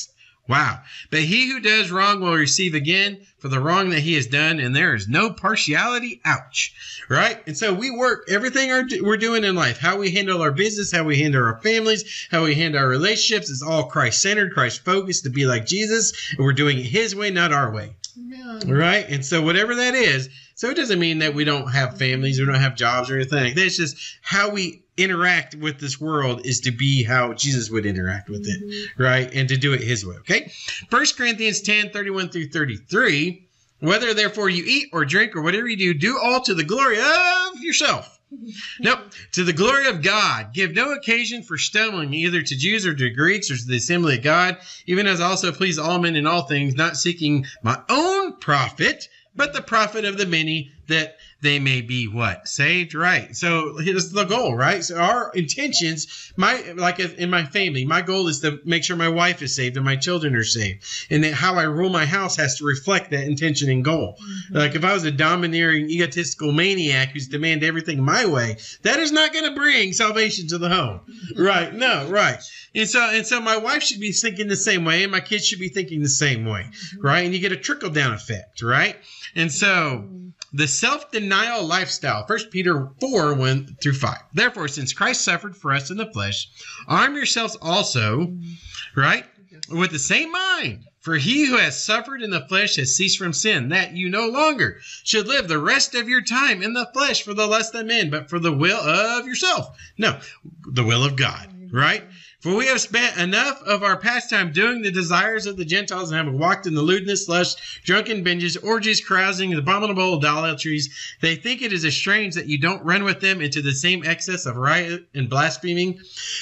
Wow. But he who does wrong will receive again for the wrong that he has done, and there is no partiality. Ouch. Right? And so we work everything our, we're doing in life, how we handle our business, how we handle our families, how we handle our relationships is all Christ-centered, Christ-focused to be like Jesus, and we're doing it his way, not our way. Yeah. Right? And so whatever that is, so it doesn't mean that we don't have families, we don't have jobs or anything like that. It's just how we interact with this world is to be how Jesus would interact with it, mm-hmm. right? And to do it his way, okay? First Corinthians ten, thirty-one through thirty-three, whether therefore you eat or drink or whatever you do, do all to the glory of yourself. Nope, to the glory of God. Give no occasion for stumbling, either to Jews or to Greeks or to the assembly of God, even as I also please all men in all things, not seeking my own profit, but the profit of the many, that they may be what? Saved? Right. So here's the goal, right? So our intentions, my like in my family, my goal is to make sure my wife is saved and my children are saved. And that how I rule my house has to reflect that intention and goal. Mm-hmm. Like if I was a domineering, egotistical maniac who's demand everything my way, that is not going to bring salvation to the home. Right. No, right. And so and so my wife should be thinking the same way and my kids should be thinking the same way. Mm-hmm. Right. And you get a trickle down effect. Right. And so the self-denial lifestyle, First Peter four, one through five. Therefore, since Christ suffered for us in the flesh, arm yourselves also, right, with the same mind. For he who has suffered in the flesh has ceased from sin, that you no longer should live the rest of your time in the flesh for the lust of men, but for the will of yourself. No, the will of God, right? For we have spent enough of our pastime doing the desires of the Gentiles and have walked in the lewdness, lust, drunken binges, orgies, carousing, abominable idolatries. They think it is strange that you don't run with them into the same excess of riot and blaspheming.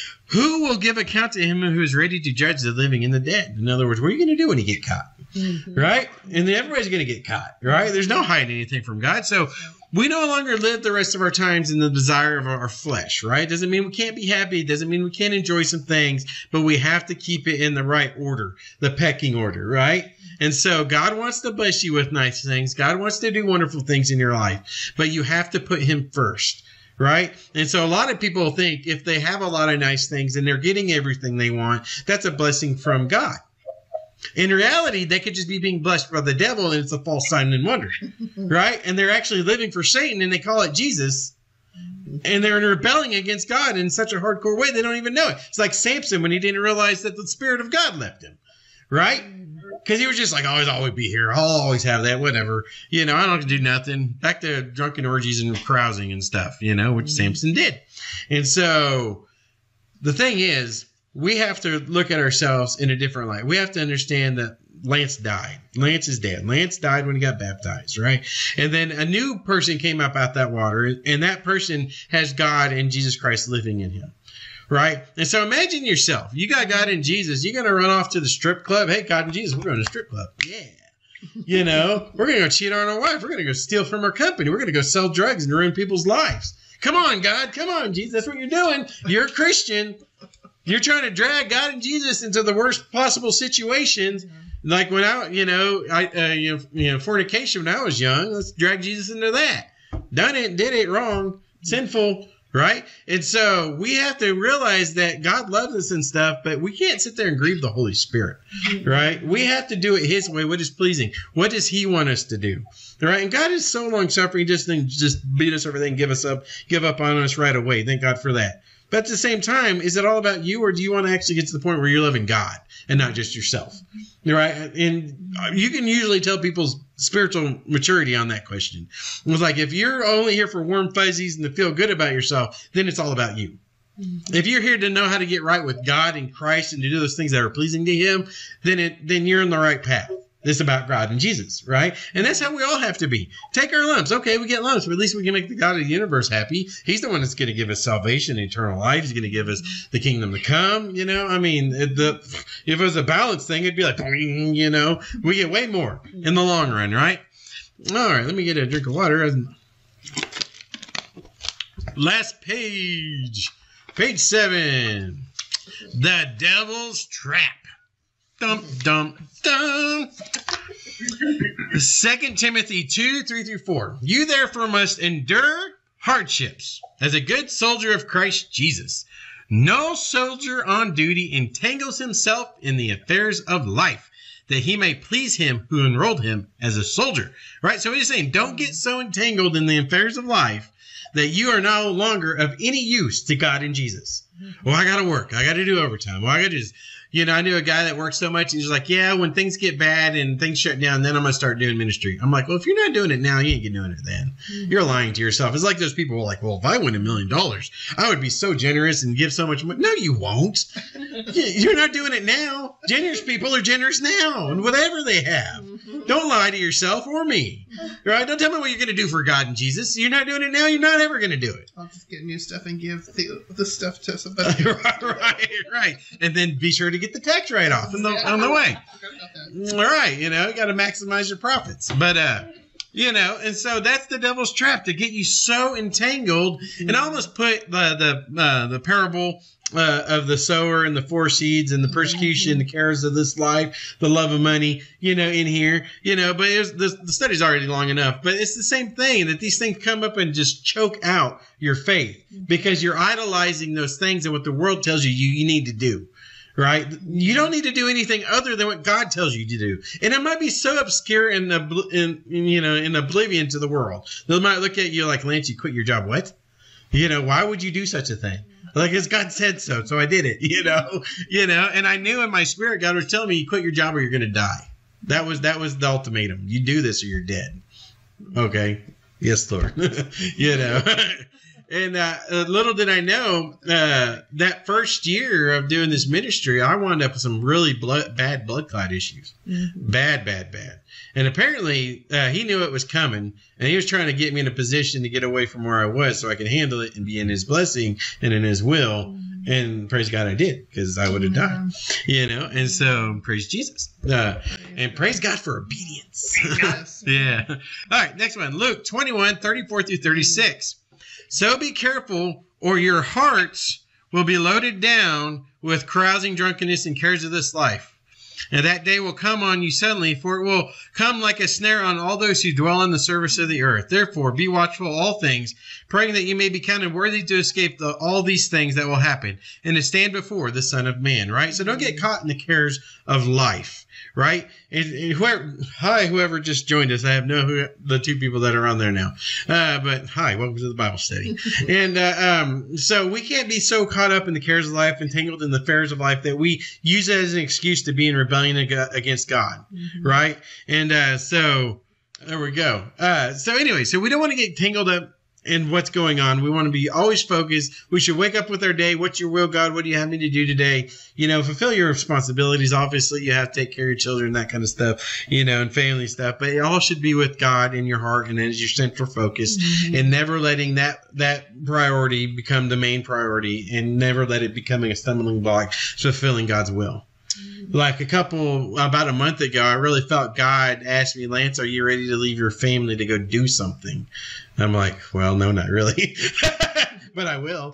Who will give account to him who is ready to judge the living and the dead? In other words, what are you going to do when you get caught? Mm-hmm. Right? And everybody's going to get caught, right? There's no hiding anything from God. So we no longer live the rest of our times in the desire of our flesh, right? Doesn't mean we can't be happy. Doesn't mean we can't enjoy some things, but we have to keep it in the right order, the pecking order, right? And so God wants to bless you with nice things. God wants to do wonderful things in your life, but you have to put him first. Right? And so a lot of people think if they have a lot of nice things and they're getting everything they want, that's a blessing from God. In reality, they could just be being blessed by the devil and it's a false sign and wonder. Right? And they're actually living for Satan and they call it Jesus. And they're rebelling against God in such a hardcore way they don't even know it. It's like Samson when he didn't realize that the Spirit of God left him. Right? Because he was just like, I'll always be here. I'll always have that, whatever. You know, I don't have to do nothing. Back to drunken orgies and carousing and stuff, you know, which mm-hmm. Samson did. And so the thing is, we have to look at ourselves in a different light. We have to understand that Lance died. Lance is dead. Lance died when he got baptized, right? And then a new person came up out that water, and that person has God and Jesus Christ living in him. Right? And so imagine yourself. You got God and Jesus. You're going to run off to the strip club. Hey, God and Jesus, we're going to the strip club. Yeah. You know, we're going to go cheat on our wife. We're going to go steal from our company. We're going to go sell drugs and ruin people's lives. Come on, God. Come on, Jesus. That's what you're doing. You're a Christian. You're trying to drag God and Jesus into the worst possible situations. Like when I, you know, I, uh, you know, you know, fornication when I was young. Let's drag Jesus into that. Done it, did it wrong, sinful. Right? And so we have to realize that God loves us and stuff, but we can't sit there and grieve the Holy Spirit. Right? We have to do it his way. What is pleasing? What does he want us to do? Right? And God is so long suffering, just just beat us over everything, give us up, give up on us right away. Thank God for that. But at the same time, is it all about you, or do you want to actually get to the point where you're loving God and not just yourself? Right? And you can usually tell people's spiritual maturity on that question. It was like, if you're only here for warm fuzzies and to feel good about yourself, then it's all about you. Mm-hmm. If you're here to know how to get right with God and Christ and to do those things that are pleasing to him, then it then you're on the right path. It's about God and Jesus, right? And that's how we all have to be. Take our lumps. Okay, we get lumps, but at least we can make the God of the universe happy. He's the one that's going to give us salvation, eternal life. He's going to give us the kingdom to come. You know, I mean, the if it was a balanced thing, it'd be like, you know, we get way more in the long run, right? All right, let me get a drink of water. Last page, page seven, the devil's trap. Dum, dum, dum. Second Timothy two, three through four. You therefore must endure hardships as a good soldier of Christ Jesus. No soldier on duty entangles himself in the affairs of life, that he may please him who enrolled him as a soldier. Right? So he's saying, don't get so entangled in the affairs of life that you are no longer of any use to God and Jesus. Well, I got to work. I got to do overtime. Well, I got to just, you know, I knew a guy that worked so much. And he's like, yeah, when things get bad and things shut down, then I'm going to start doing ministry. I'm like, well, if you're not doing it now, you ain't doing it then. You're lying to yourself. It's like those people who are like, well, if I win a million dollars, I would be so generous and give so much money. No, you won't. You're not doing it now. Generous people are generous now and whatever they have. Don't lie to yourself or me. Right? Don't tell me what you're going to do for God and Jesus. You're not doing it now. You're not ever going to do it. I'll just get new stuff and give the, the stuff to somebody. right, right, right. And then be sure to get the tax write-off on the, Yeah. on the way. that. All right, you know, you got to maximize your profits. But, uh, you know, and so that's the devil's trap, to get you so entangled. And I almost put the the uh, the parable uh, of the sower and the four seeds and the persecution, the cares of this life, the love of money, you know, in here, you know. But it was, the, the study's already long enough. But it's the same thing, that these things come up and just choke out your faith because you're idolizing those things and what the world tells you you, you need to do. Right? You don't need to do anything other than what God tells you to do. And it might be so obscure and, obl- in, in, you know, in oblivion to the world. They might look at you like, Lance, you quit your job. What? You know, why would you do such a thing? Like, it's God said so, so I did it, you know, you know, and I knew in my spirit, God was telling me, you quit your job or you're going to die. That was, that was the ultimatum. You do this or you're dead. Okay. Yes, Lord. you know. And uh, little did I know, uh, that first year of doing this ministry, I wound up with some really blood, bad blood clot issues. Mm-hmm. Bad, bad, bad. And apparently uh, he knew it was coming, and he was trying to get me in a position to get away from where I was so I could handle it and be in his blessing and in his will. Mm-hmm. And praise God I did, because I would have died, you know. And so praise Jesus. Uh, and praise God for obedience. Yes. Yeah. All right, next one. Luke twenty-one, thirty-four through thirty-six. So be careful, or your hearts will be loaded down with carousing, drunkenness, and cares of this life. And that day will come on you suddenly, for it will come like a snare on all those who dwell in the service of the earth. Therefore, be watchful all things, praying that you may be counted worthy to escape the, all these things that will happen, and to stand before the Son of Man, right? So don't get caught in the cares of life, right? And, and whoever, hi, whoever just joined us. I have no who the two people that are on there now. Uh, but hi, welcome to the Bible study. and uh, um, so we can't be so caught up in the cares of life, entangled in the affairs of life, that we use it as an excuse to be in rebellion against God, mm-hmm. right? And uh, so there we go. Uh, so anyway, so we don't want to get tangled up in what's going on. We want to be always focused. We should wake up with our day. What's your will, God? What do you have me to do today? You know, fulfill your responsibilities. Obviously, you have to take care of your children, that kind of stuff, you know, and family stuff. But it all should be with God in your heart and as your central focus, mm-hmm. and never letting that that priority become the main priority, and never let it becoming a stumbling block to fulfilling God's will. Like a couple, about a month ago, I really felt God asked me, Lance, are you ready to leave your family to go do something? I'm like, well, no, not really. But I will.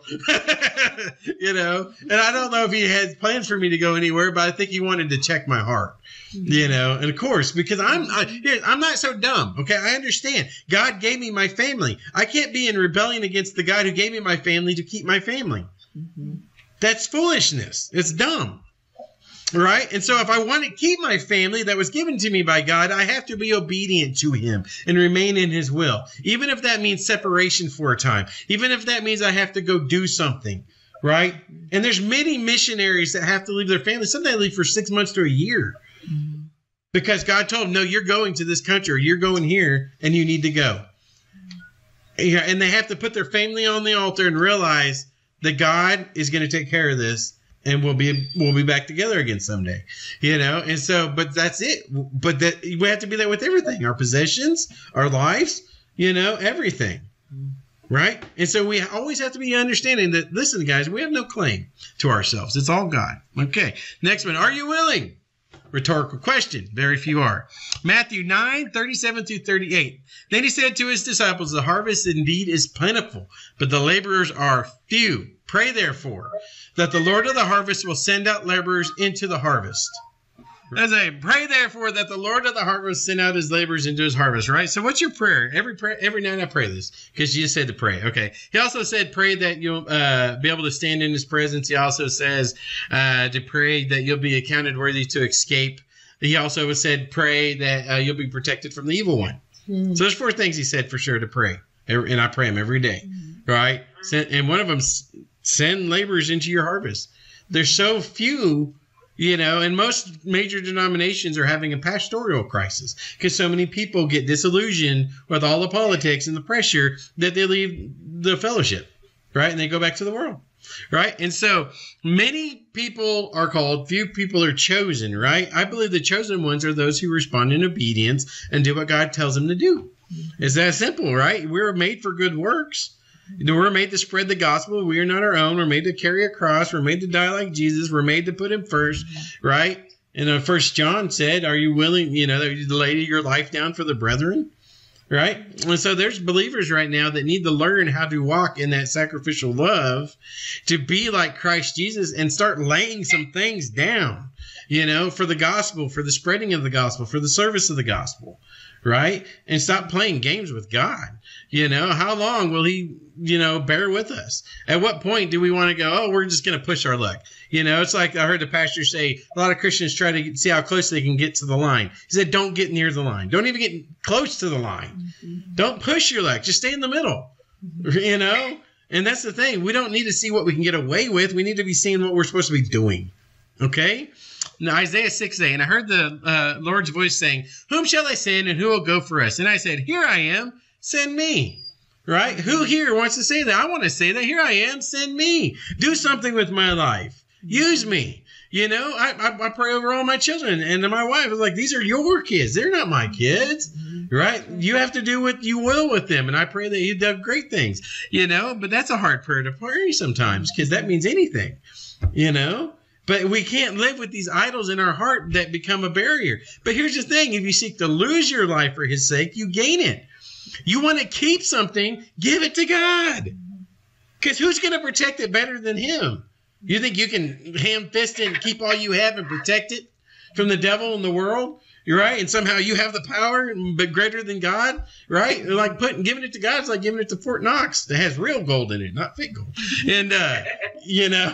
You know, and I don't know if he had plans for me to go anywhere, but I think he wanted to check my heart. You know, and of course, because I'm I, here, I'm not so dumb. Okay, I understand. God gave me my family. I can't be in rebellion against the God who gave me my family to keep my family. Mm-hmm. That's foolishness. It's dumb. Right? And so if I want to keep my family that was given to me by God, I have to be obedient to him and remain in his will. Even if that means separation for a time. Even if that means I have to go do something. Right? And there's many missionaries that have to leave their family. Some they leave for six months to a year. Because God told them, no, you're going to this country, or you're going here, and you need to go. And they have to put their family on the altar and realize that God is going to take care of this. And we'll be we'll be back together again someday, you know. And so, but that's it. But that we have to be there with everything: our possessions, our lives, you know, everything, right? And so we always have to be understanding that. Listen, guys, we have no claim to ourselves; it's all God. Okay, next one. Are you willing? Rhetorical question. Very few are. Matthew nine thirty-seven through thirty-eight. Then he said to his disciples, "The harvest indeed is plentiful, but the laborers are few. Pray therefore that the Lord of the harvest will send out laborers into the harvest." As I pray, therefore, that the Lord of the harvest send out his laborers into his harvest, right? So what's your prayer? Every prayer, every night I pray this because Jesus said to pray. Okay. He also said, pray that you'll uh, be able to stand in his presence. He also says uh, to pray that you'll be accounted worthy to escape. He also said, pray that uh, you'll be protected from the evil one. Mm-hmm. So there's four things he said for sure to pray. And I pray them every day, mm-hmm. right? And one of them, send laborers into your harvest. There's so few. You know, and most major denominations are having a pastoral crisis because so many people get disillusioned with all the politics and the pressure that they leave the fellowship, right? And they go back to the world, right? And so many people are called, few people are chosen, right? I believe the chosen ones are those who respond in obedience and do what God tells them to do. It's that simple, right? We're made for good works. We're made to spread the gospel. We are not our own. We're made to carry a cross. We're made to die like Jesus. We're made to put him first, right? And uh, First John said, are you willing, you know, to lay your life down for the brethren, right? And so there's believers right now that need to learn how to walk in that sacrificial love to be like Christ Jesus and start laying some things down, you know, for the gospel, for the spreading of the gospel, for the service of the gospel, right? And stop playing games with God. You know, how long will he, you know, bear with us? At what point do we want to go, oh, we're just going to push our luck? You know, it's like I heard the pastor say, a lot of Christians try to see how close they can get to the line. He said, don't get near the line. Don't even get close to the line. Mm-hmm. Don't push your luck. Just stay in the middle, mm-hmm. you know? And that's the thing. We don't need to see what we can get away with. We need to be seeing what we're supposed to be doing. Okay? Now, Isaiah six eight, and I heard the uh, Lord's voice saying, whom shall I send and who will go for us? And I said, here I am. Send me, right? Who here wants to say that? I want to say that. Here I am. Send me. Do something with my life. Use me. You know, I, I, I pray over all my children. And my wife is like, these are your kids. They're not my kids, right? You have to do what you will with them. And I pray that you do great things, you know, but that's a hard prayer to pray sometimes because that means anything, you know. But we can't live with these idols in our heart that become a barrier. But here's the thing. If you seek to lose your life for his sake, you gain it. You want to keep something, give it to God. Because who's going to protect it better than him? You think you can ham-fist it and keep all you have and protect it from the devil and the world? You're right. And somehow you have the power, but greater than God, right? Like putting, giving it to God is like giving it to Fort Knox that has real gold in it, not fake gold. And, uh, you know,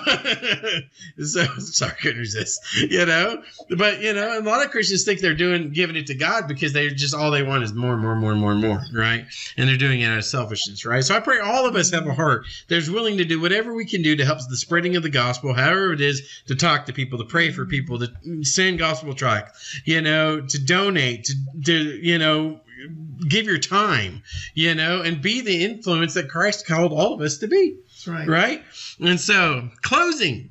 so sorry, couldn't resist, you know, but, you know, a lot of Christians think they're doing, giving it to God because they just, all they want is more, more, more, more, more, right? And they're doing it out of selfishness, right? So I pray all of us have a heart that's willing to do whatever we can do to help the spreading of the gospel, however it is, to talk to people, to pray for people, to send gospel tracts, you know, to donate, to, to, you know, give your time, you know, and be the influence that Christ called all of us to be. That's right. Right? And so, closing.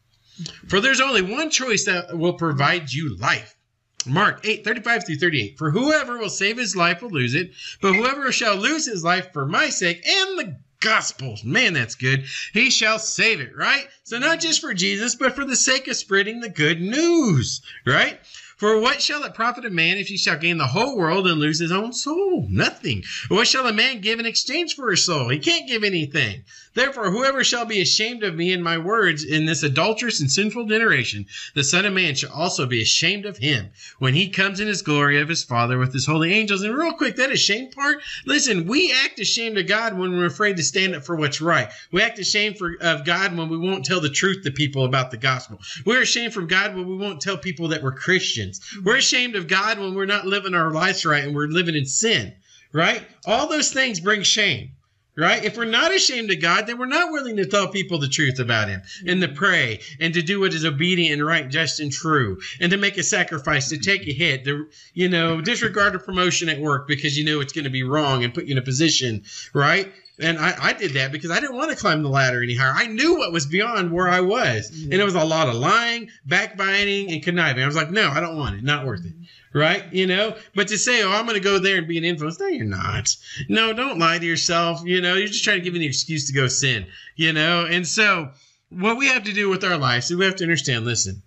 For there's only one choice that will provide you life. Mark eight, thirty-five through thirty-eight. For whoever will save his life will lose it, but whoever shall lose his life for my sake and the gospels, man, that's good, he shall save it, right? So not just for Jesus, but for the sake of spreading the good news, right? For what shall it profit a man if he shall gain the whole world and lose his own soul? Nothing. What shall a man give in exchange for his soul? He can't give anything. Therefore, whoever shall be ashamed of me and my words in this adulterous and sinful generation, the Son of Man shall also be ashamed of him when he comes in his glory of his Father with his holy angels. And real quick, that ashamed part, listen, we act ashamed of God when we're afraid to stand up for what's right. We act ashamed for, of God when we won't tell the truth to people about the gospel. We're ashamed from God when we won't tell people that we're Christians. We're ashamed of God when we're not living our lives right and we're living in sin, right? All those things bring shame. Right? If we're not ashamed of God, then we're not willing to tell people the truth about him and to pray and to do what is obedient and right, just and true, and to make a sacrifice, to take a hit, to, you know, disregard a promotion at work because you know it's going to be wrong and put you in a position, right? And I, I did that because I didn't want to climb the ladder any higher. I knew what was beyond where I was. And it was a lot of lying, backbiting, and conniving. I was like, no, I don't want it. Not worth it. Right? You know, but to say, oh, I'm going to go there and be an influence. No, you're not. No, don't lie to yourself. You know, you're just trying to give me an excuse to go sin, you know? And so what we have to do with our lives is we have to understand, listen,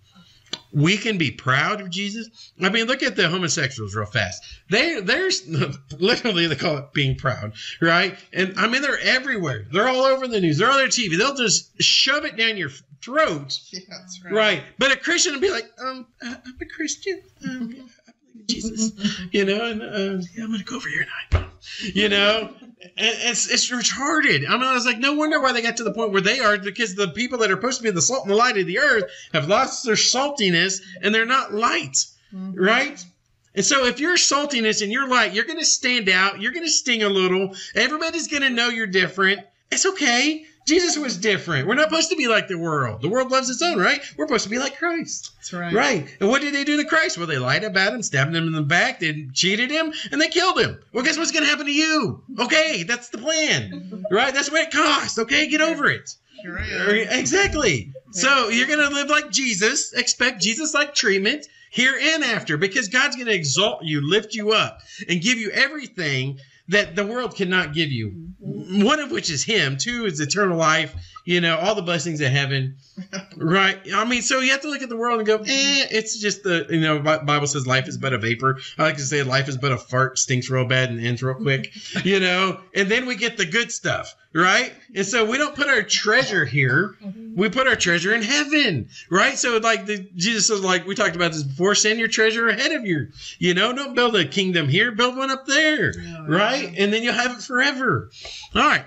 we can be proud of Jesus. I mean, look at the homosexuals real fast. They, there's literally, they call it being proud, right? And I mean, they're everywhere. They're all over the news. They're on their T V. They'll just shove it down your throat. Yeah, that's right. Right. But a Christian will be like, um, I'm a Christian. Um, I believe in Jesus. You know, and uh, yeah, I'm going to go over here now. You know, it's it's retarded. I mean, I was like, no wonder why they got to the point where they are, because the people that are supposed to be the salt and the light of the earth have lost their saltiness and they're not light, mm-hmm. right? And so if you're saltiness and you're light, you're going to stand out. You're going to sting a little. Everybody's going to know you're different. It's okay. Jesus was different. We're not supposed to be like the world. The world loves its own, right? We're supposed to be like Christ. That's right. Right. And what did they do to Christ? Well, they lied about him, stabbed him in the back, they cheated him, and they killed him. Well, guess what's going to happen to you? Okay, that's the plan. Right? That's what it costs. Okay, get over it. Here I am. Exactly. So you're going to live like Jesus, expect Jesus-like treatment here and after, because God's going to exalt you, lift you up, and give you everything that the world cannot give you. One of which is him. Two is eternal life. You know, all the blessings of heaven. Right? I mean, so you have to look at the world and go, eh, it's just the, you know, Bible says life is but a vapor. I like to say life is but a fart, stinks real bad and ends real quick. You know, and then we get the good stuff. Right? And so we don't put our treasure here. We put our treasure in heaven. Right? So like the, Jesus says, like we talked about this before, send your treasure ahead of you. You know, don't build a kingdom here, build one up there. Yeah, right? Yeah. And then you'll have it forever. All right.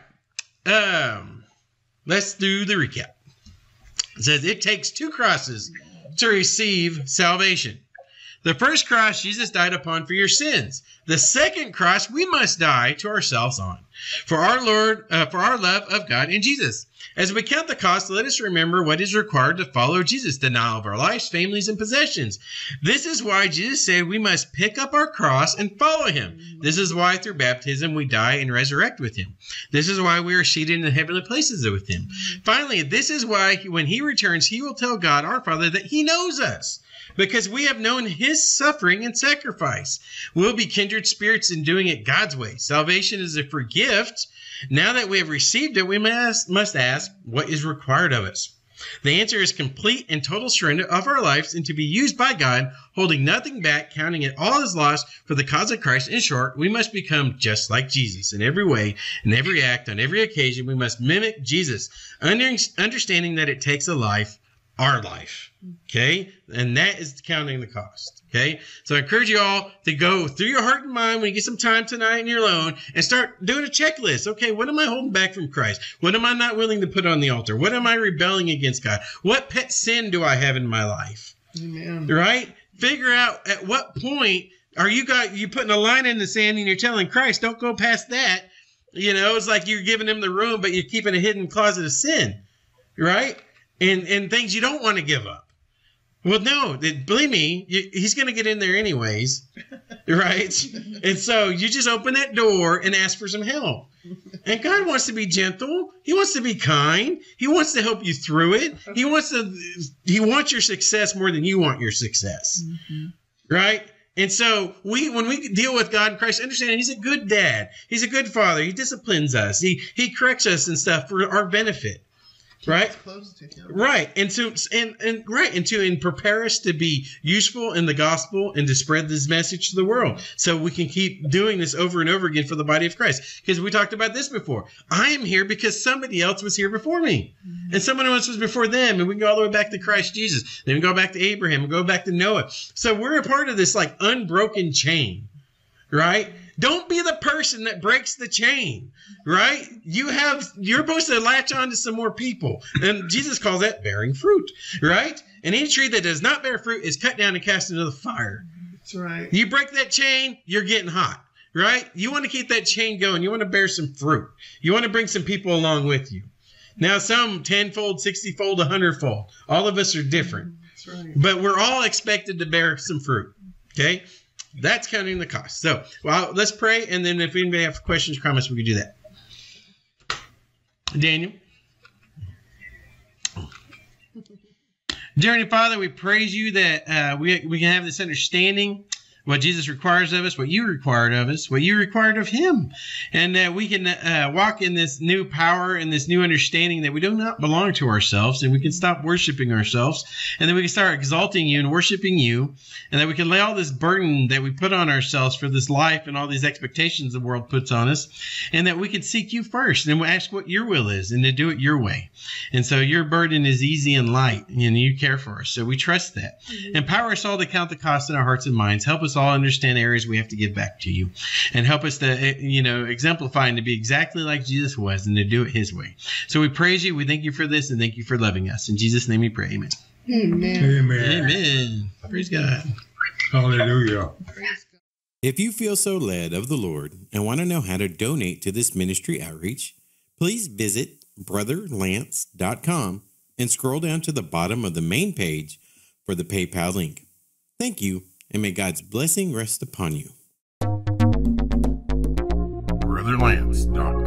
Um, let's do the recap. It says it takes two crosses to receive salvation. The first cross Jesus died upon for your sins. The second cross we must die to ourselves on for our Lord, uh, for our love of God and Jesus. As we count the cost, let us remember what is required to follow Jesus: denial of our lives, families, and possessions. This is why Jesus said we must pick up our cross and follow him. This is why through baptism we die and resurrect with him. This is why we are seated in the heavenly places with him. Finally, this is why when he returns, he will tell God our Father that he knows us, because we have known his suffering and sacrifice. We'll be kindred spirits in doing it God's way. Salvation is a free gift. Now that we have received it, we must, must ask what is required of us. The answer is complete and total surrender of our lives and to be used by God, holding nothing back, counting it all as loss for the cause of Christ. In short, we must become just like Jesus in every way, in every act, on every occasion. We must mimic Jesus, under, understanding that it takes a life, our life. Okay? And that is counting the cost. Okay? So I encourage you all to go through your heart and mind when you get some time tonight and you're alone and start doing a checklist. Okay, what am I holding back from Christ? What am I not willing to put on the altar? What am I rebelling against God? What pet sin do I have in my life? Amen. Right? Figure out at what point are you got you putting a line in the sand and you're telling Christ, don't go past that. You know, it's like you're giving him the room, but you're keeping a hidden closet of sin. Right? And and things you don't want to give up. Well, no, believe me, you, he's going to get in there anyways, right? And so you just open that door and ask for some help. And God wants to be gentle. He wants to be kind. He wants to help you through it. He wants to. He wants your success more than you want your success, mm-hmm. right? And so we, when we deal with God and Christ, understand he's a good dad. He's a good father. He disciplines us. He he corrects us and stuff for our benefit. Right, close to him. right, and to and and right, and to and prepare us to be useful in the gospel and to spread this message to the world, so we can keep doing this over and over again for the body of Christ. Because we talked about this before. I am here because somebody else was here before me, mm-hmm. and someone else was before them, and we can go all the way back to Christ Jesus. Then we go back to Abraham, and go back to Noah. So we're a part of this like unbroken chain, right? Don't be the person that breaks the chain, right? You have, you're supposed to latch on to some more people. And Jesus calls that bearing fruit, right? And any tree that does not bear fruit is cut down and cast into the fire. That's right. You break that chain, you're getting hot, right? You want to keep that chain going. You want to bear some fruit. You want to bring some people along with you. Now, some tenfold, sixtyfold, a hundredfold. All of us are different. That's right. But we're all expected to bear some fruit, okay? That's counting the cost. So, well, let's pray, and then if anybody have questions or comments, we can do that. Daniel. Dear Heavenly Father, we praise you that uh, we, we can have this understanding what Jesus requires of us, what you required of us, what you required of him. And that we can uh, walk in this new power and this new understanding that we do not belong to ourselves, and we can stop worshiping ourselves, and then we can start exalting you and worshiping you, and that we can lay all this burden that we put on ourselves for this life and all these expectations the world puts on us, and that we can seek you first and we ask what your will is and to do it your way. And so your burden is easy and light, and you care for us. So we trust that. Mm-hmm. Empower us all to count the cost in our hearts and minds. Help us all understand areas we have to give back to you, and help us to, you know, exemplify and to be exactly like Jesus was and to do it his way. So we praise you. We thank you for this, and thank you for loving us. In Jesus' name we pray. Amen. Amen. Amen. Amen. Praise God. Hallelujah. If you feel so led of the Lord and want to know how to donate to this ministry outreach, please visit brother lance dot com and scroll down to the bottom of the main page for the PayPal link. Thank you, and may God's blessing rest upon you. brother lance dot com